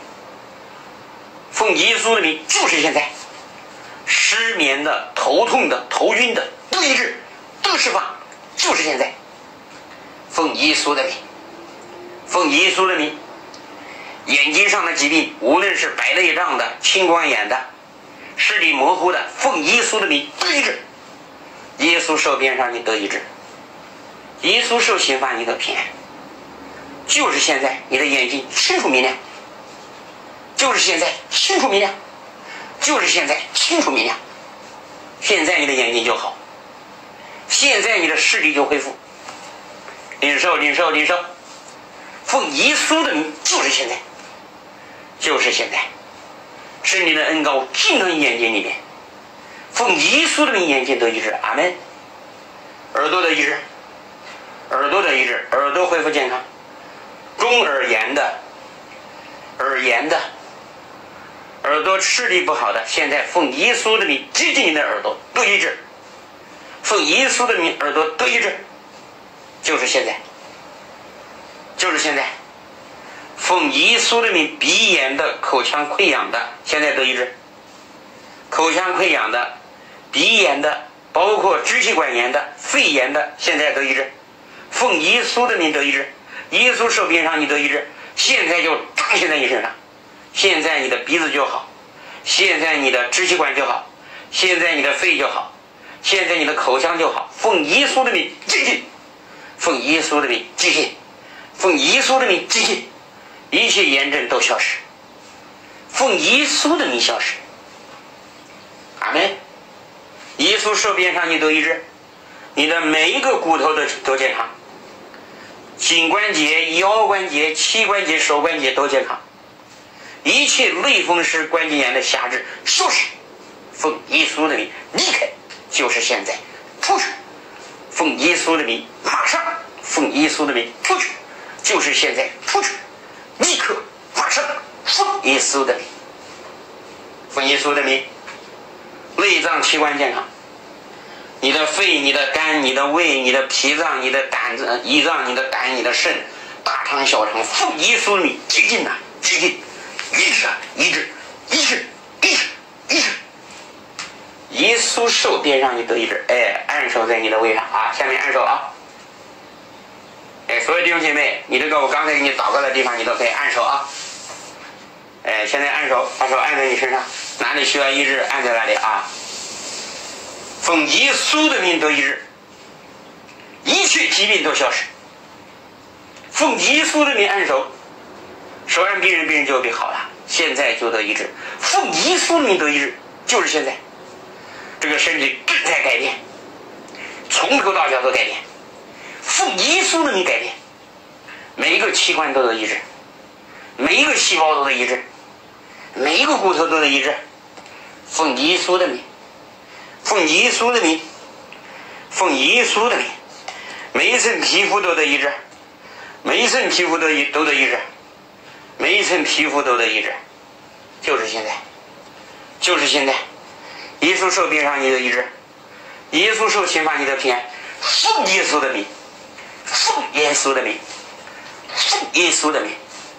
奉耶稣的名就是现在。失眠的、头痛的、头晕的得医治得释放，就是现在。奉耶稣的名，奉耶稣的名。眼睛上的疾病，无论是白内障的、青光眼的、视力模糊的，奉耶稣的名得医治。耶稣受鞭伤，你得医治；耶稣受刑罚，你得平安。就是现在，你的眼睛清楚明亮；就是现在，清楚明亮；就是现在，清楚明亮。现在你的眼睛就好，现在你的视力就恢复。领受，领受，领受。奉耶稣的名，就是现在，就是现在。圣灵的恩膏进到你眼睛里面，奉耶稣的名，眼睛得医治。阿门。耳朵得医治，耳朵得医治，耳朵恢复健康。中耳炎的、耳炎的、耳朵视力不好的，现在奉耶稣的名接近你的耳朵得医治。奉耶稣的名，耳朵得医治，就是现在，就是现在。奉耶稣的名，鼻炎的、口腔溃疡的，现在得医治。口腔溃疡的、鼻炎的，包括支气管炎的、肺炎的，现在得医治。奉耶稣的名得医治。耶稣受鞭伤，你得医治，现在就彰显在你身上。现在你的鼻子就好，现在你的支气管就好，现在你的肺就好，现在你的口腔就好。奉耶稣的名进去，奉耶稣的名进去，奉耶稣的名进去，一切炎症都消失，奉耶稣的名消失。阿门。耶稣受鞭伤，你得医治，你的每一个骨头都健康，颈关节、腰关节、膝关节、手关节都健康，一切类风湿关节炎的辖制消失。奉耶稣的名离开，就是现在，出去。奉耶稣的名马上，奉耶稣的名出去，就是现在，出去，立刻，马上，奉耶稣的名，奉耶稣的名。内脏器官健康，你的肺、你的肝、你的胃、你的脾脏、你的胆子、胰脏、你的胆、你的肾、大肠、小肠，奉耶稣的名接近呐，接近，医治啊，医治，医治，医治，医治。耶稣受鞭伤，你得医治。哎，按手在你的胃上啊，下面按手啊。哎，所有弟兄姐妹，你这个我刚才给你祷告的地方，你都可以按手啊。哎，现在按手，把手按在你身上，哪里需要医治，按在哪里啊。奉耶稣的名得医治，一切疾病都消失。奉耶稣的名按手，手按病人，病人就被好了，现在就得医治。奉耶稣的名得医治，就是现在。这个身体正在改变，从头到脚都改变。奉耶稣的名改变，每一个器官都得医治，每一个细胞都得医治，每一个骨头都得医治。奉耶稣的名，奉耶稣的名，奉耶稣的名，每一层皮肤都得医治，每一层皮肤都得医治，每一层皮肤都得医治，就是现在，就是现在。耶稣受鞭伤，你得医治；耶稣受刑罚，你得平安。奉耶稣的名，奉耶稣的名，奉耶稣的名。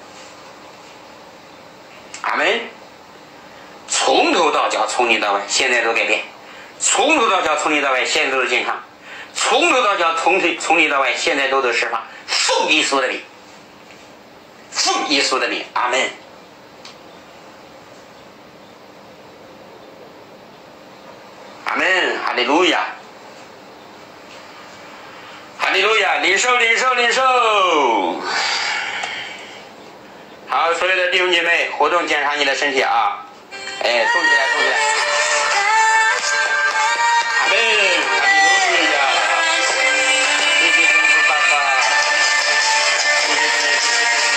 阿门。从头到脚，从里到外，现在都改变；从头到脚，从里到外，现在都是健康；从头到脚，从里到外，现在都得释放。奉耶稣的名，奉耶稣的名。阿门。 阿门，哈利路亚，哈利路亚，领受，领受，领受。好，所有的弟兄姐妹，活动检查你的身体啊！哎，动起来，动起来！阿门，哈利路亚！谢谢天父爸爸，谢谢天父。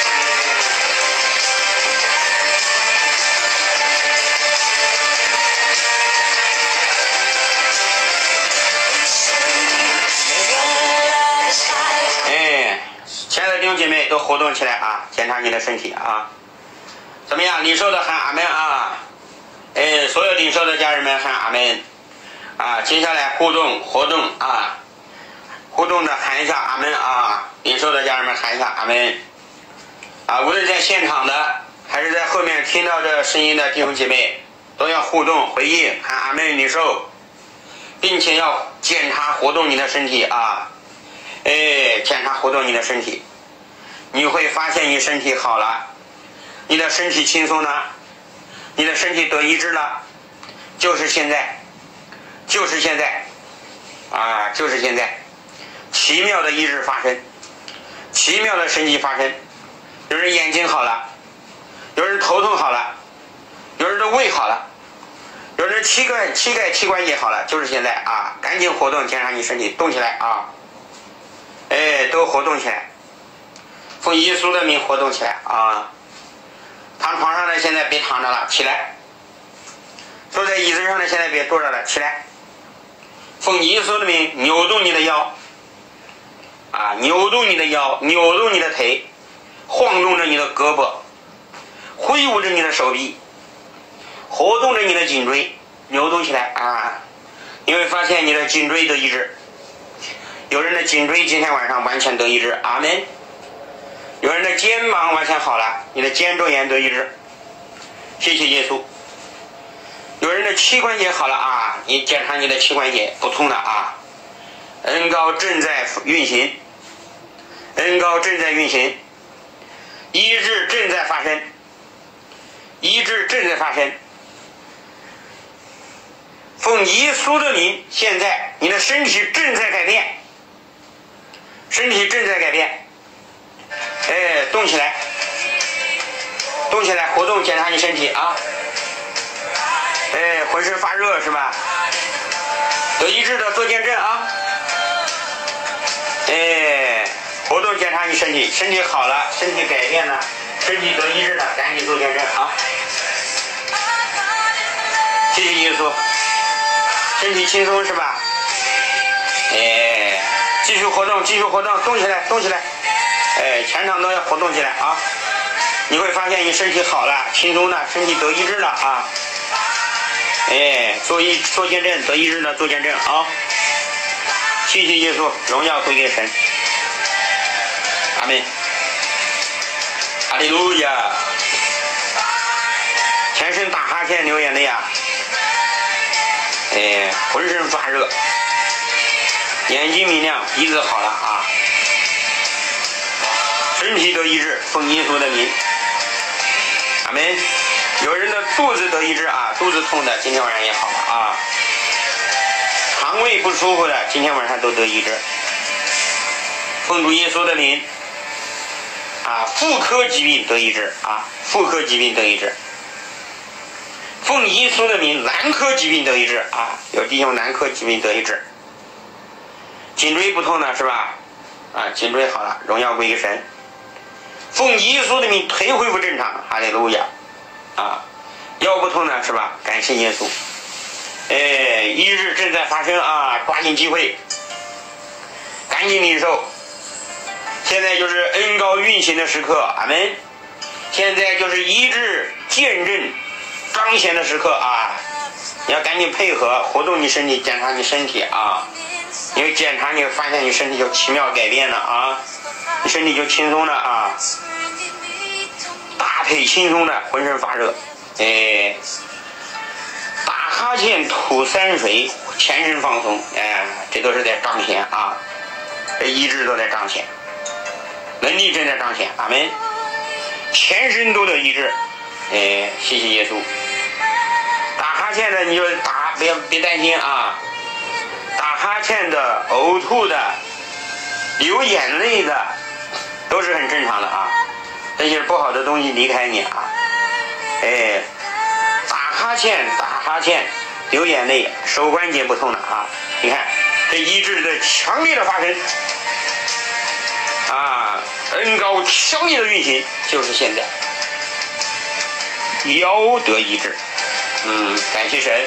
哎，亲爱的弟兄姐妹，都活动起来啊！检查你的身体啊！怎么样？领受的喊阿门啊！哎，所有领受的家人们喊阿门啊！接下来互动活动啊，互动的喊一下阿门啊！领受的家人们喊一下阿门啊！无论在现场的还是在后面听到这声音的弟兄姐妹，都要互动回应喊阿门领受，并且要检查活动你的身体啊！哎，检查活动你的身体，你会发现你身体好了，你的身体轻松了，你的身体得医治了，就是现在，就是现在，啊，就是现在，奇妙的医治发生，奇妙的神迹发生，有人眼睛好了，有人头痛好了，有人的胃好了，有人膝盖膝关节好了，就是现在啊！赶紧活动，检查你身体，动起来啊！哎，都活动起来，奉耶稣的名活动起来啊！躺床上的现在别躺着了，起来；坐在椅子上的现在别坐着了，起来。奉耶稣的名扭动你的腰，啊，扭动你的腰，扭动你的腿，晃动着你的胳膊，挥舞着你的手臂，活动着你的颈椎，扭动起来啊！你会发现你的颈椎得医治。有人的颈椎今天晚上完全得医治，阿门。有人的肩膀完全好了，你的肩周炎得医治，谢谢耶稣。有人的膝关节好了啊，你检查你的膝关节不痛了啊。恩膏正在运行，恩膏正在运行，医治正在发生，医治正在发生。奉耶稣的名，现在你的身体正在改变，身体正在改变。哎，动起来，动起来，活动，检查你身体啊！哎，浑身发热是吧？得医治的做见证啊！哎，活动检查你身体，身体好了，身体改变了，身体得医治了，赶紧做见证啊！谢谢耶稣，身体轻松是吧？哎，继续活动，继续活动，动起来，动起来！哎，全场都要活动起来啊！你会发现你身体好了，轻松了，身体得医治了啊！哎，做见证，得医治的做见证啊！谢谢耶稣，荣耀归给神，阿门，哈利路亚！全身打哈欠流眼泪啊！哎，浑身发热，眼睛明亮，鼻子好了啊！身体得医治，奉耶稣的名，阿门。有人的肚子得医治啊，肚子痛的今天晚上也好了啊。肠胃不舒服的今天晚上都得医治，奉主耶稣的名啊，妇科疾病得医治啊，妇科疾病得医治。奉耶稣的名，男科疾病得医治啊，有弟兄男科疾病得医治。颈椎不痛的是吧？啊，颈椎好了，荣耀归于神。奉耶稣的名，腿恢复正常，哈利路亚！啊，腰不痛呢是吧？感谢耶稣。哎，医治正在发生啊，抓紧机会，赶紧领受。现在就是恩膏运行的时刻，阿门。现在就是医治见证彰显的时刻啊！你要赶紧配合活动你身体，检查你身体啊！因为检查你会发现你身体就奇妙改变了啊！你身体就轻松了啊，大腿轻松的，浑身发热，哎，打哈欠吐三水，全身放松，哎，这都是在彰显啊，这医治都在彰显，能力正在彰显，阿门，全身都得医治，哎，谢谢耶稣。打哈欠的你就打啊，别担心啊，打哈欠的、呕吐的、流眼泪的，都是很正常的啊。这些不好的东西离开你啊，哎，打哈欠，流眼泪，手关节不痛了啊。你看，这医治的强烈的发生啊，恩膏强烈的运行，就是现在，腰得医治。感谢神，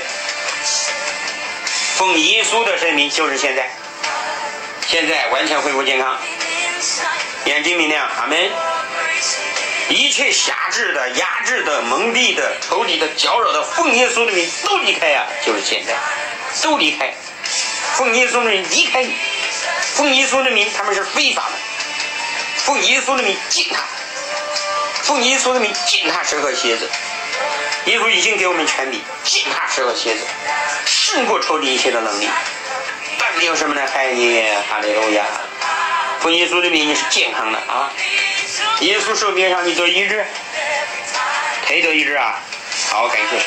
奉耶稣的圣名，就是现在完全恢复健康，眼睛明亮，阿门。一切辖制的、压制的、蒙蔽的、仇敌的、搅扰的，奉耶稣的名都离开啊！就是现在，都离开。奉耶稣的名离开你，奉耶稣的名他们是非法的，奉耶稣的名践踏，奉耶稣的名践踏蛇和蝎子。耶稣已经给我们权柄，践踏蛇和蝎子，胜过仇敌一切的能力，但没有什么能害你。哈利路亚！奉耶稣的名你是健康的啊！耶稣受鞭伤你得医治，谁得医治啊？好，感谢神。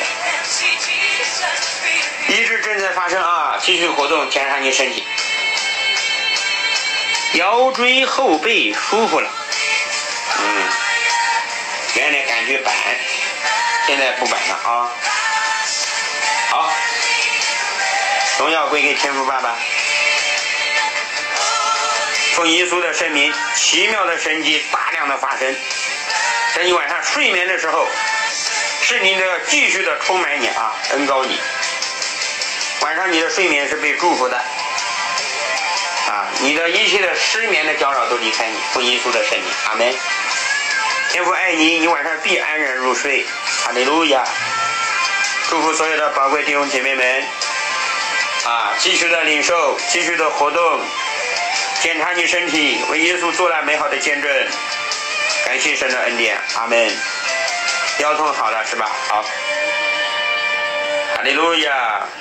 医治正在发生啊！继续活动，检查你身体，腰椎后背舒服了。原来感觉板，现在不板了啊。好，荣耀归给天父爸爸。奉耶稣的圣名，奇妙的神迹大量的发生。在你晚上睡眠的时候，圣灵的继续的充满你啊，恩膏你。晚上你的睡眠是被祝福的啊，你的一切的失眠的搅扰都离开你。奉耶稣的圣名，阿门。天父爱你，你晚上必安然入睡。哈利路亚！祝福所有的宝贵弟兄姐妹们啊，继续的领受，继续的活动。检查你身体，为耶稣做了美好的见证，感谢神的恩典，阿们。腰痛好了是吧？好，哈利路亚。